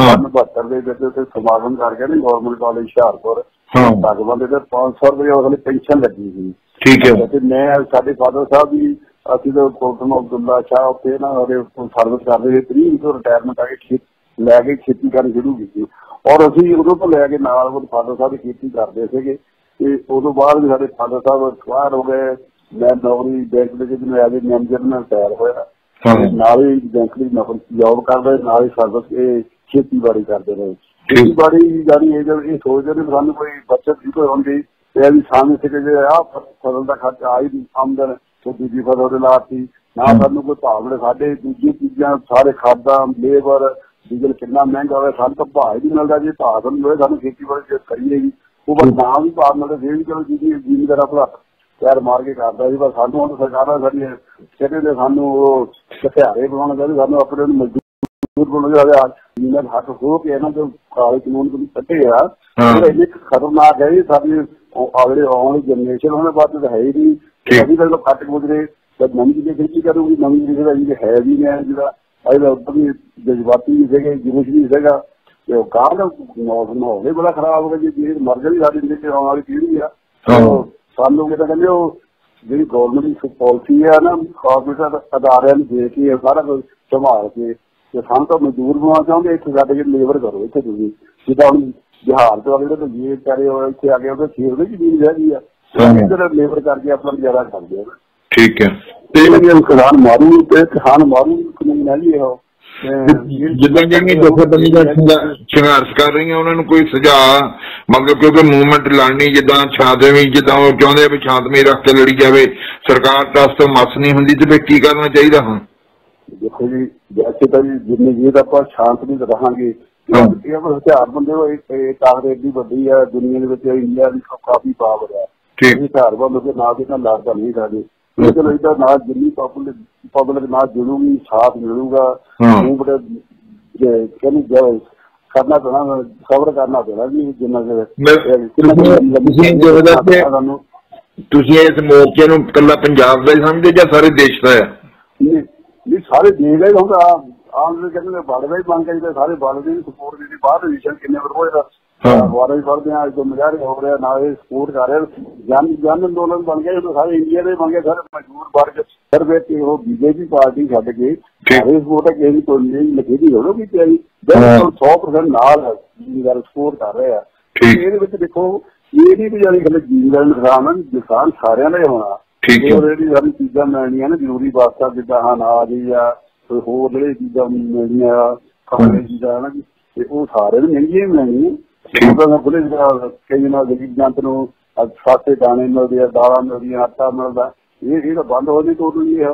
72 के समागम करके ना गवर्नमेंट कॉलेज हुशियारपुर ताजमा देते 500 रुपया उसने पेंशन लगी थी ठीक है मैं साडे फादर साहब भी असं तो कोटम अब्दुल्ला शाह उत्थे ना सर्विस कर रहे थे 3 तो रिटायरमेंट आके लैके खेती करनी शुरू की और असी उदों तो लैके नाल फादर साहब की खेती करते थे उदों बाद भी साडे फादर साहब एक्सपायर हो गए मैं नौकरी बैंक में एज ए मैनेजर में रिटायर होया नाल ही बैंक की नौकरी जॉब कर रहे नाल ही सर्विस खेतीबाड़ी करते रहे खेतीबाड़ी यानी ये सोचते थे सानू कोई बचत भी कोई होगी सामने से आ फसल का खर्चा आई आमदन तो दूजी फसल लाती ना सानू कोई भाव ने साडे दूजी चीजा सारे खादा लेबर डीजल कितना महंगा हो सानू तो भाव ही मिलता जी भाव मिले सानू खेतीबाड़ी करिए वो बस ना भी भाव मिलता फिर भी चलो जी जिमीदार अपना पैर मार के करता जी पर सानू हम सरकार साडियां कहते सानू हथियारे बनाने चाहिए सानू अपने मजदूर बनाने चाहिए हक हो के ना जो काले कानून को कटे इन्ने खतरनाक है साडी अगले आने वाली जनरेशन होने बाद तो है ही नहीं अभी तक कट गुजरे नवी चीजें खेती करूंगी नवी चीजें है भी नहीं जो उधर भी जज्बाती भी थे जुलूस भी थे गांव माहौल भी बड़ा खराब हो गया जी मर गई सारी आने वाली पीढ़ी है तो सानू कहते जी गवर्नमेंट की पॉलिसी है ना कॉर्पोरेट अदारे दे के सारा कुछ संभाल के सानू तो मजदूर बनाना चाहते इतने साढ़े लेबर करो इतने तुम जिदा हम बिहार तो अगले तो ये करे इतने आ गए खेल की जमीन रह गई है लेबर करके अपना गुजारा करते हैं ठीक है किसान मारू किसान मारू कानून है जी जिदा जथेबंदियां संघर्ष कर रही उन्होंने कोई सुझाव मतलब क्योंकि मूवमेंट लड़नी जिदा शांतमी जिदा चाहते भी शांतमई रख के लड़ी जाए सरकार दस तो मस नहीं होंगी तो फिर की करना चाहिए हाँ देखो जी वैसे तो जिन्नी जीत आप शांतमई रहांगे हथियार बंदे ताकत एडी वड्डी है दुनिया के इंडिया की काफी पावर है हथियार बंद ना लड़ता नहीं सकते चलो इधर ना जिन्नी पब्लिक ना जुड़ूगी साथ मिलूगा करना पैना सबर करना पैना जी जिन्ना इस मोर्चे नूं कल्ला पंजाब का ही समझदे जां सारे देश का है नहीं सारे देश का ही होगा आम कहते बाल का ही बन गए सारे बाल की सपोर्ट की बाहर विषय किन्ने पर अखबार भी पढ़ते हैं जो मुजाहरे हो रहे ना ये सपोर्ट कर रहे जन अंदोलन बन गए तो सारे इंडिया के बन गए सर मजबूर वर्ग सर वो बीजेपी पार्टी छड़ के सारे सपोर्ट है किसी को नहीं लखेरी हो की तैयारी बिल्कुल 100% नाल है सपोर्ट कर रहे हैं ये देखो ये नहीं भी जानी गल जीवन नुकसान है नुकसान सारे का ही होना जी सारी चीजा मिलनिया ना जरूरी वास्ता जिदा अनाज या कोई होर जो चीजा मिलनिया खाने चीजा है ना वो सारे महंगिया मिलनिया खुले कई ना गरीब जनता सस्ते दाने मिलते हैं दाल मिलती आटा मिलता ये तो बंद होने तो है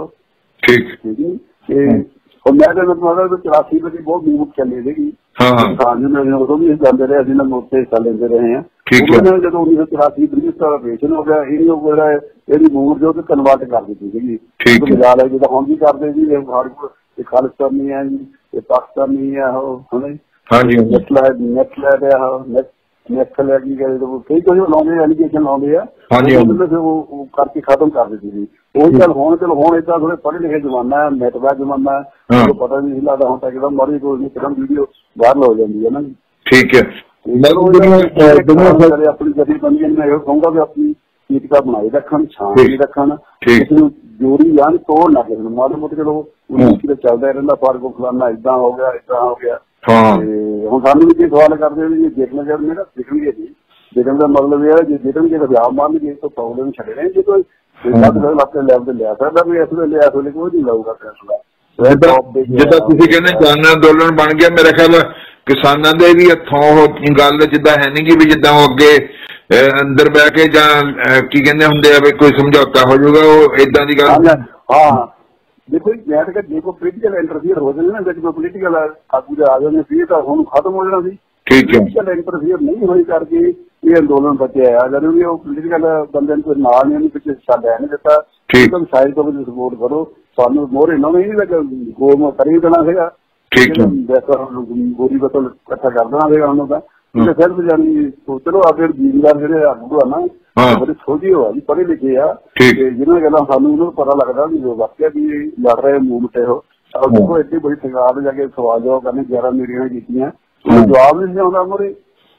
मैं मतलब 84 बजे बहुत मूवमेंट चली थी उदो भी जाते रहे असं मोर्चे हिस्सा लेते रहे हैं जो 1984 ब्रिटिश का ऑपरेशन हो गया ये मूवमेंट जो कन्वर्ट कर दी थी बाजार है जो हम भी करते जी खालिस्तानी है जी पाकिस्तानी है ਨੈਟ ਲੈ ਰਿਹਾ ਨੈਟ ਲੈ ਕੀ ਕਈ ਕੁਝ ਲਾਉਂਦੇ ਐਲੀਗੇਸ਼ਨ ਲਾਉਂਦੇ ਆ ਉਹ ਕਰਕੇ ਖਤਮ ਕਰ ਦਿੱਤੀ ਸੀ। ਉਹੀ ਗੱਲ ਹੁਣ ਚਲੋ ਹੁਣ ਏਦਾਂ ਥੋੜੇ ਪੜ੍ਹੇ ਲਿਖੇ ਜ਼ਮਾਨਾ ਨੈਟ ਦਾ ਜ਼ਮਾਨਾ ਪਤਾ ਵੀ ਨਹੀਂ ਲੱਗਦਾ ਹੁਣ ਤਾਂ ਇੱਕਦਮ ਮਾੜੀ ਕੋਈ ਇੱਕਦਮ ਵੀਡੀਓ ਵਾਇਰਲ ਹੋ ਜਾਂਦੀ ਹੈ ਨਾ ਜੀ। ਠੀਕ ਹੈ ਆਪਣੀ ਜਥੇਬੰਦੀਆਂ ਨੂੰ ਇਹੋ ਕਹੂੰਗਾ ਵੀ ਆਪਣੀ ਏਕਤਾ ਬਣਾਈ ਰੱਖਣ ਸ਼ਾਂਤੀ ਰੱਖਣ ਕਿਸੇ ਨੂੰ ਜੋੜੀ ਜਾਣ ਤੋੜ ਨਾ ਕਿਸੇ ਨੂੰ ਮਾੜੇ ਮੋਟੇ ਚਲੋ ਚੱਲਦਾ ਰਹਿੰਦਾ ਫਾਰਗੋ ਫਲਾਨਾ ਏਦਾਂ ਹੋ ਗਿਆ ਤੇ ਹੁਣ ਸਾਨੂੰ ਵੀ ਸਵਾਲ ਕਰਦੇ ਵੀ ਦੇਖਣਾ ਚਾਹੀਦਾ ਮੇਰਾ ਦਿਖਣਗੇ ਜੀ ਦੇਖਣ ਦਾ ਮਤਲਬ ਇਹ ਹੈ ਜੇ ਦੇਖਣਗੇ ਤਾਂ ਵਿਆਹ ਮੰਨਗੇ ਤਾਂ ਪ੍ਰੋਬਲਮ ਛੱਡਣੇ ਜੇ ਕੋਈ ਆਪਣੇ ਲੈਵਲ ਤੇ ਲਿਆ ਸਕਦਾ ਵੀ ਇਸ ਵੇਲੇ ਕੋਈ ਨਹੀਂ ਲਾਊਗਾ ਫੈਸਲਾ। ਜਿੱਦਾਂ ਤੁਸੀਂ ਕਹਿੰਦੇ ਜਨ ਅੰਦੋਲਨ ਬਣ ਗਿਆ ਮੇਰਾ ਖਿਆਲ ਕਿਸਾਨਾਂ ਦੇ ਵੀ ਹੱਥੋਂ ਗੱਲ ਜਿੱਦਾਂ ਹੈ ਨੀ ਗੀ ਵੀ ਜਿੱਦਾਂ ਉਹ ਅੱਗੇ ਅੰਦਰ ਬਹਿ ਕੇ ਜਾਂ ਕੀ ਕਹਿੰਦੇ ਹੁੰਦੇ ਆ ਵੀ ਕੋਈ ਸਮਝੌਤਾ ਹੋ ਜਾਊਗਾ ਉਹ ਏਦਾਂ ਦੀ ਗੱਲ। ਹਾਂ ਦੇਖੋ ਮੈਂ ਤਾਂ ਜੇ ਕੋਈ ਪੋਲੀਟੀਕਲ ਇੰਟਰਫੀਅਰ ਹੋ ਜਾਵੇ ਨਾ ਜਦੋਂ ਪੋਲੀਟੀਕਲ ਆਗੂ ਦੇ ਆ ਜਾਂਦੇ ਫਿਰ ਤਾਂ ਹੁਣ ਖਤਮ ਹੋ ਜਾਣਾ ਸੀ। ਪੋਲੀਟੀਕਲ ਇੰਟਰਫੀਅਰ ਨਹੀਂ ਹੋਈ ਕਰਕੇ ਇਹ ਅੰਦੋਲਨ ਬਚਿਆ ਆ ਜਦੋਂ ਵੀ ਉਹ ਪੋਲੀਟੀਕਲ ਬੰਦੇ ਨੂੰ ਕੋਈ ਨਾਲ ਨਹੀਂ ਪਿੱਛੇ ਹਿੱਸਾ ਲੈ ਨਹੀਂ ਦਿੱਤਾ ਸਾਈਡ ਤੋਂ ਵੀ ਸਪੋਰਟ ਕਰੋ ਸਾਨੂੰ ਮੋਹਰੇ ਨਵੇਂ ਨਹੀਂ ਲੱਗਾ ਗੋਮ ਕਰੀ ਦੇਣਾ ਸੀਗਾ ਗੋਰੀ ਬਤਲ ਇਕੱਠਾ ਕਰ ਦੇਣਾ ਸੀਗਾ ਉਹਨਾਂ ਦਾ ਸਿਰਫ ਜਾਨੀ ਚਲੋ ਆਪਣੇ ਜ਼ਿਮੀਦਾਰ ਜਿਹੜੇ ਆਗੂ ਆ ਨਾ ਬੜੇ ਸੋਝੇ ਹੋ ਜੀ ਪੜ੍ਹੇ ਲਿਖੇ ਆ ਜਿਹਨਾਂ ਗੱਲਾਂ ਸਾਨੂੰ ਉਹਨਾਂ ਨੂੰ ਪਤਾ ਲੱਗਦਾ ਵੀ ਵਾਕਿਆ ਵੀ ਲੜ ਰਹੇ ਮੂਵਮੈਂਟ ਇਹੋ ਦੇਖੋ ਇੱਡੀ ਬੜੀ ਸਰਕਾਰ ਜਾ ਕੇ ਸਵਾਲ ਜਵਾਬ ਕਰਨੇ 11 ਮੀਟਿੰਗਾਂ ਕੀਤੀਆਂ ਜਵਾਬ ਨਹੀਂ ਆਉਂਦਾ ਮੋਰੇ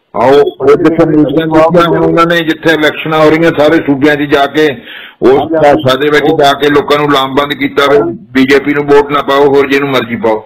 ਉਹਨਾਂ ਨੇ ਜਿੱਥੇ ਇਲੈਕਸ਼ਨਾਂ ਹੋ ਰਹੀਆਂ ਸਾਰੇ ਸੂਬਿਆਂ 'ਚ ਜਾ ਕੇ ਉਸ ਭਾਸ਼ਾ ਦੇ ਵਿੱਚ ਜਾ ਕੇ ਲੋਕਾਂ ਨੂੰ ਲਾਮਬੰਦ ਕੀਤਾ ਬੀਜੇਪੀ ਨੂੰ ਵੋਟ ਨਾ ਪਾਓ ਹੋਰ ਜਿਹਨੂੰ ਮਰਜ਼ੀ ਪਾਓ।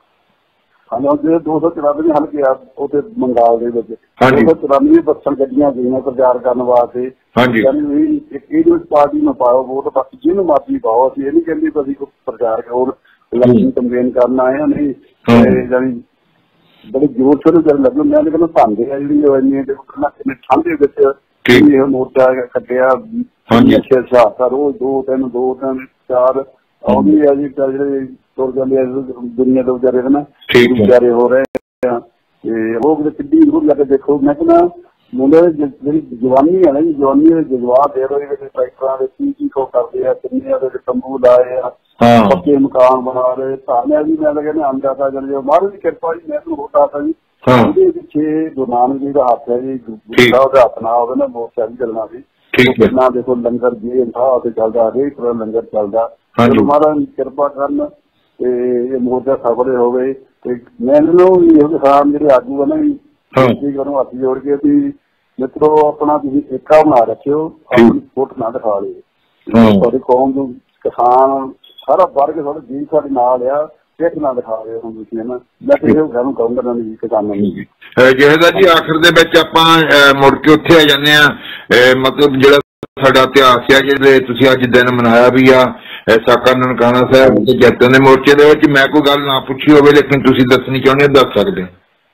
ਹਾਂਜੀ 294 ਹਲਕੇ ਆ ਉੱਥੇ ਬੰਗਾਲ ਦੇ ਵਿੱਚ 294 ਬੱਸਾਂ ਗੱਡੀਆਂ ਗਈਆਂ ਪ੍ਰਚਾਰ ਕਰਨ ਵਾਸਤੇ ਇਹਨੂੰ ਪਾਰਟੀ ਨੂੰ ਪਾਓ ਵੋਟ ਬਾਕੀ ਜਿਹਨੂੰ ਮਰਜ਼ੀ ਪਾਓ ਅਸੀਂ ਇਹ ਨਹੀਂ ਕਹਿੰਦੇ ਵੀ ਅਸੀਂ ਪ੍ਰਚਾਰ ਹੋਰ ਇਲੈਕਸ਼ਨ ਕੰਪੇਨ ਕਰਨ ਆਏ ਹਾਂ ਨਹੀਂ ਜਾਨੀ ਬੜੇ ਜ਼ੋਰ ਸ਼ੋਰ ਕਰਨ ਲੱਗੇ ਮੈਂ ਕਹਿੰਦਾ ਭਾਂਦੇ ਆ ਜਿਹੜੀ ਠੰਡ ਦੇ ਵਿੱਚ ਇਹ ਮੋਰਚਾ ਕੱਟਿਆ ਹਾਦਸਾ ਰੋਜ਼ 2-3 4 ਆਉਂਦੀ ਆ ਜੀ ਜਿਹੜੇ ਤੁਰ ਜਾਂਦੇ ਆ ਦੁਨੀਆ ਦੇ ਵਿਚਾਰੇ ਨਾ ਵਿਚਾਰੇ ਹੋ ਰਹੇ ਆ ਤੇ ਉਹ ਕਿੱਡੀ ਜ਼ਰੂਰ ਲੱਗ ਕੇ ਦੇਖੋ ਮੈਂ ਕਹਿੰਦਾ ਮੁੰਡੇ ਜਿਹੜੀ ਜਵਾਨੀ ਆ ਨਾ ਜੀ ਜਵਾਨੀ ਦੇ ਜਜ਼ਬਾਤ ਦੇ ਰਹੇ ਟਰੈਕਟਰਾਂ ਦੇ ਕੀ ਕਰਦੇ ਆ ਕਿੰਨੇ ਉਹਦੇ ਤੰਬੂ ਲਾਏ ਆ ਪੱਕੇ ਮਕਾਨ ਬਣਾ ਰਹੇ ਸਾਰਿਆਂ ਦੀ ਮੈਂ ਕਹਿੰਦਾ ਅੰਦਾਜ਼ਾ ਜਿਹੜੇ ਮਹਾਰਾਜ ਦੀ ਕਿਰਪਾ ਜੀ ਮੈਨੂੰ ਹੋਤਾ ਤਾ ਜੀ ਉਹਦੇ ਪਿੱਛੇ ਗੁਰੂ ਨਾਨਕ ਜੀ ਦਾ ਹੱਥ ਹੈ ਜੀ ਉਹਦਾ ਹੱਥ ਨਾ ਹੋਵੇ ਨਾ ਮੋਰਚਾ ਵੀ ਚੱਲਣਾ ਸੀ ਨਾ ਦੇਖੋ ਲੰਗਰ ਜੇ ਤੇ ਚੱਲਦਾ ਹਰੇਕ ਤਰ੍ਹਾਂ ਲੰਗਰ ਚੱਲਦਾ ਮਹਾਰਾਜ ਕਿਰਪਾ ਕਰਨ ਤੇ ਇਹ ਮੋਰਚਾ ਸਫਲ ਹੋਵੇ ਤੇ ਮੈਨੂੰ ਇਹੋ ਕਿਸਾਨ ਜਿਹੜੇ ਆਗੂ ਆ ਨਾ ਜੀ ਕਰੋ ਹੱਥ ਜੋੜ ਕੇ ਵੀ ਮਿੱਤਰੋ ਆਪਣਾ ਤੁਸੀਂ ਏਕਾ ਬਣਾ ਰੱਖਿਓ ਆਪਣੀ ਫੁੱਟ ਨਾ ਦਿਖਾ ਲਿਓ ਤੁਹਾਡੀ ਕੌਮ ਨੂੰ ਕਿਸਾਨ ਸਾਰਾ ਵਰਗ ਤੁਹਾਡੇ ਜੀ ਸਾਡੇ ਨਾਲ ਆ ਸਿੱਖ ਨਾ ਦਿਖਾ ਰਹੇ ਹੁਣ ਤੁਸੀਂ ਹੈ ਨਾ ਮੈਂ ਇਹ ਗੱਲ ਕਹੂੰਗਾ ਨਾ ਜੀ ਕਿਸਾਨਾਂ ਨੂੰ ਜਿਹਦਾ ਜੀ ਆਖਰ ਦੇ ਵਿੱਚ ਆਪਾਂ ਮੁੜ ਕੇ ਉੱਥੇ ਆ ਜਾਂਦੇ ਆ ਮਤਲਬ ਜਿਹੜਾ ਸਾਡਾ ਇਤਿਹਾਸ ਆ ਜਿਹੜੇ ਤੁਸੀਂ ਅੱਜ ਦਿਨ ਮਨਾਇਆ ਵੀ ਆ ਸਾਕਾ ਨਨਕਾਣਾ ਸਾਹਿਬ ਤੇ ਜੈਤਨ ਦੇ ਮੋਰਚੇ ਦੇ ਵਿੱਚ ਮੈਂ ਕੋਈ ਗੱਲ ਨਾ ਪੁੱਛੀ ਹੋਵੇ ਲੇਕਿਨ ਤੁਸੀਂ ਦੱਸਣੀ ਚਾਹੁੰਦੇ ਦੱਸ ਸਕਦੇ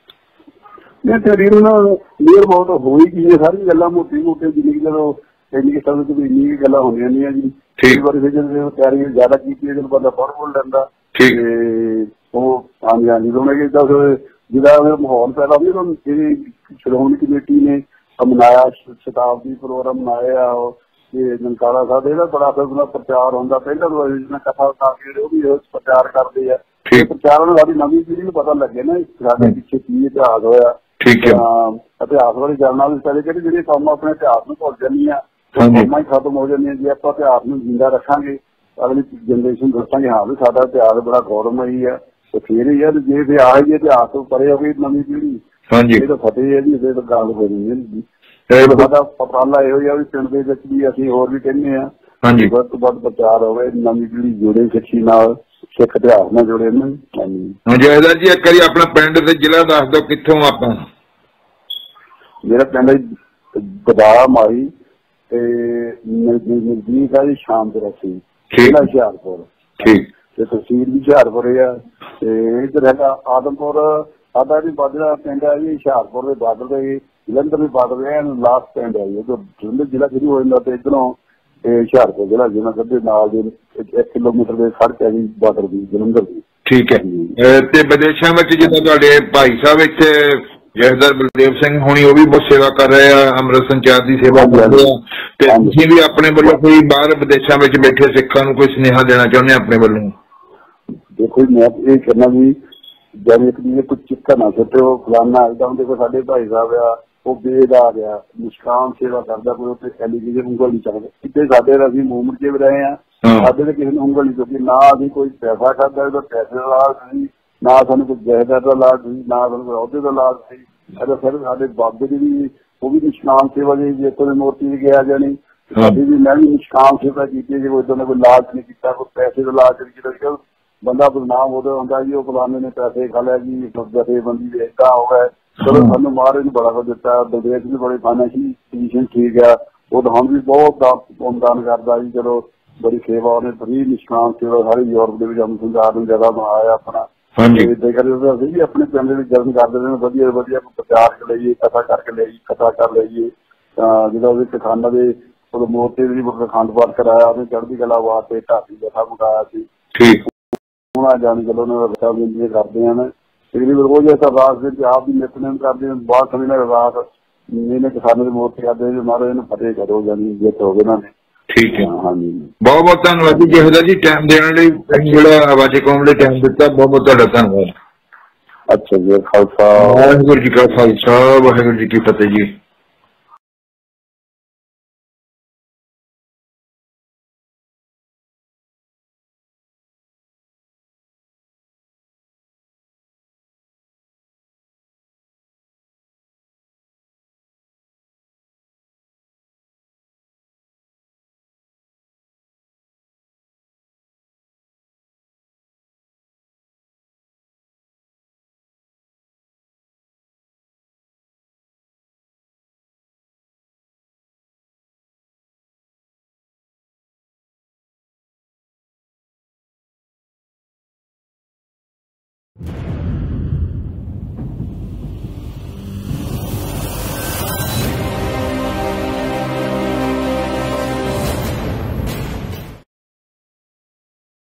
ਮੈਂ ਤੇਰੀ ਨੂੰ ਨਾ ਲੀਅਰ ਬਹੁਤ ਹੋਈ ਕੀ ਹੈ ਸਾਰੀ ਗੱਲਾਂ ਮੋਟੀ ਜਿੰਨੀ ਜਦੋਂ ਇੰਨੀ ਸਮੇਂ ਚ ਇੰਨੀ ਗੱਲਾਂ ਹੁੰਦੀਆਂ ਨਹੀਂ ਜੀ ਕਈ ਵਾਰੀ ਜਦੋਂ ਤਿਆਰੀ ਜ਼ਿਆਦਾ ਕੀਤੀ ਜਦੋਂ ਬੰਦਾ ਬੋਲ ਲੈਂਦਾ ਤੇ ਉਹ ਹਾਂਜੀ ਹੁਣ ਜਿਹਦਾ ਮਾਹੌਲ ਪੈਦਾ ਹੋਵੇ ਸ਼੍ਰੋਮਣੀ ਕਮੇਟੀ ਨੇ ਮਨਾਇਆ ਸ਼ਤਾਬਦੀ ਪ੍ਰੋਗਰਾਮ ਮਨਾਇਆ ਤੇ ਨਨਕਾਣਾ ਸਾਹਿਬ ਇਹਦਾ ਬੜਾ ਪ੍ਰਚਾਰ ਹੁੰਦਾ ਪਹਿਲਾਂ ਕਥਾ ਉਤਾਰ ਕੇ ਉਹ ਵੀ ਪ੍ਰਚਾਰ ਕਰਦੇ ਆ ਪ੍ਰਚਾਰ ਨੂੰ ਸਾਡੀ ਨਵੀਂ ਪੀੜ੍ਹੀ ਨੂੰ ਪਤਾ ਲੱਗੇ ਨਾ ਸਾਡੇ ਪਿੱਛੇ ਕੀ ਇਤਿਹਾਸ ਹੋਇਆ ਇਤਿਹਾਸ ਬਾਰੇ ਜਾਣਨਾ ਵੀ ਚਾਹੀਦਾ ਕਿ ਜਿਹੜੇ ਕੰਮ ਆਪਣੇ ਇਤਿਹਾਸ ਨੂੰ ਭੁੱਲ ਜਾਂਦੀਆਂ ਕੰਮਾਂ ਹੀ ਖਤਮ ਹੋ ਜਾਂਦੀਆਂ ਜੇ ਆਪਾਂ ਇਤਿਹਾਸ ਨੂੰ ਜਿੰਦਾ ਰੱਖਾਂਗੇ ਅਗਲੀ ਜਨਰੇਸ਼ਨ ਦੱਸਾਂਗੇ ਹਾਂ ਵੀ ਸਾਡਾ ਇਤਿਹਾਸ ਬੜਾ ਗੌਰਵਮਈ ਆ ਤੇ ਫਿਰ ਹੀ ਆ ਜੇ ਇਤਿਹਾਸ ਹੀ ਇਤਿਹਾਸ ਤੋਂ ਪਰੇ ਹੋ ਗਈ ਨਵੀਂ ਪੀੜ੍ਹੀ ਇਹ ਤਾਂ ਫਤਿਹ ਹੈ ਜੀ ਇਹਦੇ ਤਾਂ ਗੱਲ ਹੋ ਜਾਂਦੀ ਸਾਡਾ ਉਪਰਾਲਾ ਇਹੋ ਜਿਹਾ ਵੀ ਪਿੰਡ ਦੇ ਵਿੱਚ ਵੀ ਅਸੀਂ ਹੋਰ ਵੀ ਕਹਿੰਦੇ ਆ ਵੱਧ ਤੋਂ ਵੱਧ ਪ੍ਰਚਾਰ ਹੋਵੇ ਨਵੀਂ ਪੀੜ੍ਹੀ ਜੁੜੇ ਸਿੱਖੀ ਨਾਲ ਸਿੱਖ ਇਤਿਹਾਸ ਨਾਲ ਜੁੜੇ ਨੇ ਜੈਦਾ ਜੀ ਇੱਕ ਵਾਰੀ ਆਪਣਾ ਪਿੰਡ ਤੇ ਜ਼ਿਲ੍ਹਾ ਦੱਸ ਦਿਓ ਕਿੱਥੋਂ ਆਪਾਂ ਮੇਰਾ ਪਿੰਡ ਗਦਾਰਾ ਮਾਰੀ ਤੇ ਨਜ਼ਦੀਕ ਆ ਜੀ ਸ਼ਾਮ ਦੇ ਰਸੀ ਜ਼ਿਲ੍ਹਾ ਹੁਸ਼ਿਆਰਪੁਰ ਤੇ ਤਹਿਸੀਲ ਵੀ ਹੁਸ਼ਿਆਰਪੁਰ ਆ ਤੇ ਇੱਧਰ ਹੈਗਾ ਆਦਮਪੁਰ ਸਾਡਾ ਵੀ ਬਾਦਲਾ ਪਿੰਡ ਹੈ ਜੀ ਹੁਸ਼ਿਆਰਪੁਰ ਦੇ ਬਾਰਡਰ ਤੇ ਜਲੰਧਰ ਵੀ ਬਾਰਡਰ ਹੈ ਲਾਸਟ ਪਿੰਡ ਹੈ ਜੀ ਜਲੰਧਰ ਜ਼ਿਲ੍ਹਾ ਸ਼ੁਰੂ ਹੋ ਜਾਂਦਾ ਤੇ ਇੱਧਰੋਂ ਹੁਸ਼ਿਆਰਪੁਰ ਜ਼ਿਲ੍ਹਾ ਜਿਹਨਾਂ ਦੇ ਨਾਲ ਦੇ 1 ਕਿਲੋਮੀਟਰ ਦੇ ਸੜਕ ਹੈ ਜੀ ਬਾਰਡਰ ਦੀ ਜਲੰਧਰ ਦੀ। ਠੀਕ ਹੈ ਤੇ ਵਿਦੇਸ਼ਾਂ ਵਿੱਚ ਜਿੱਦਾਂ ਤੁਹਾਡੇ ਭਾਈ ਸਾਹਿਬ ਇੱਥੇ ਜਥੇਦਾਰ ਬਲਦੇਵ ਸਿੰਘ ਹੋਣੀ ਉਹ ਵੀ ਬਹੁਤ ਸੇਵਾ ਕਰ ਰਹੇ ਆ ਅੰਮ੍ਰਿਤ ਸੰਚਾਰ ਦੀ ਸੇਵਾ ਕਰ ਰਹੇ ਆ ਤੇ ਤੁਸੀਂ ਵੀ ਆਪਣੇ ਵੱਲੋਂ ਕੋਈ ਬਾਹਰ ਵਿਦੇਸ਼ਾਂ ਵਿੱਚ ਬੈਠੇ ਸਿੱਖਾਂ ਨੂੰ ਕੋਈ ਸੁਨੇਹਾ ਦੇਣਾ ਚਾਹੁੰਦੇ ਆਪਣੇ ਵੱਲੋਂ? ਦੇਖੋ ਮੈਂ ਇਹ ਕਹਿਣਾ ਵੀ जब एक दूसरे कुछ चिक्का ना सुटे वो फलाना एकदम देखो साडे भाई साहब आ वो बेदार आ निष्काम सेवा करता कोई उत्ते एलीगेशन ਉਂਗਲ नहीं चलते कितने साडे असीं मूवमेंट च भी रहे हैं साडे ते किसी ने ਉਂਗਲ नहीं चुकी ना असीं कोई पैसा खाता तो पैसे का लाभ नहीं ना सानूं कोई जायदाद का लाभ नहीं ना सानूं कोई अहुदे का लाभ नहीं अगर फिर साडे बाबे दी भी वो भी निष्काम सेवा जी जेतो मूर्ति भी गया जानी साडी भी मैं भी निष्काम सेवा की जो इदां कोई लाभ नहीं किया कोई पैसे का लाभ नहीं किया बंदा बदनाम उदों हुंदा जी वो फलाने ने पैसे खा लिया जी जथेबंदी इदां हो गए चलो सानू महाराज ने बड़ा कुछ दिता बलदेव भी बड़ी फाइनैशियल पोजीशन ठीक है वो तो हम भी बहुत दान करता जी चलो बड़ी सेवा उन्हें फ्री निष्काम सेवा सारी यूरोप के हम संसार में जगह बनाया अपना भी अपने पिंड जतन करते रहे वधिया वधिया प्रचार कर लीए कथा करके लीए कथा कर लीए जो किसानों के मोर्चे भी अखंड पाठ कराया उन्हें चढ़ती कला वास्ते ढाटी जथा मंगाया हूँ जानी चलो उन्होंने बेनतियां करते हैं तकरीबन रोज ऐसा रात दिन आप भी नितनेम करते हैं बहुत समय रात इन्हें किसानों के मोर्चे करते हैं महाराज ने फतेह करो जानी जित हो गए उन्होंने ठीक है हाँ जी बहुत बहुत धन्यवाद जी जहेदार जी टाइम देने जो आवाज़ कौम ने टाइम दिता बहुत बहुत तुहाडा धन्यवाद। अच्छा जी खालसा वाहिगुरू जी का खालसा वाहिगुरू जी की फतेह जी।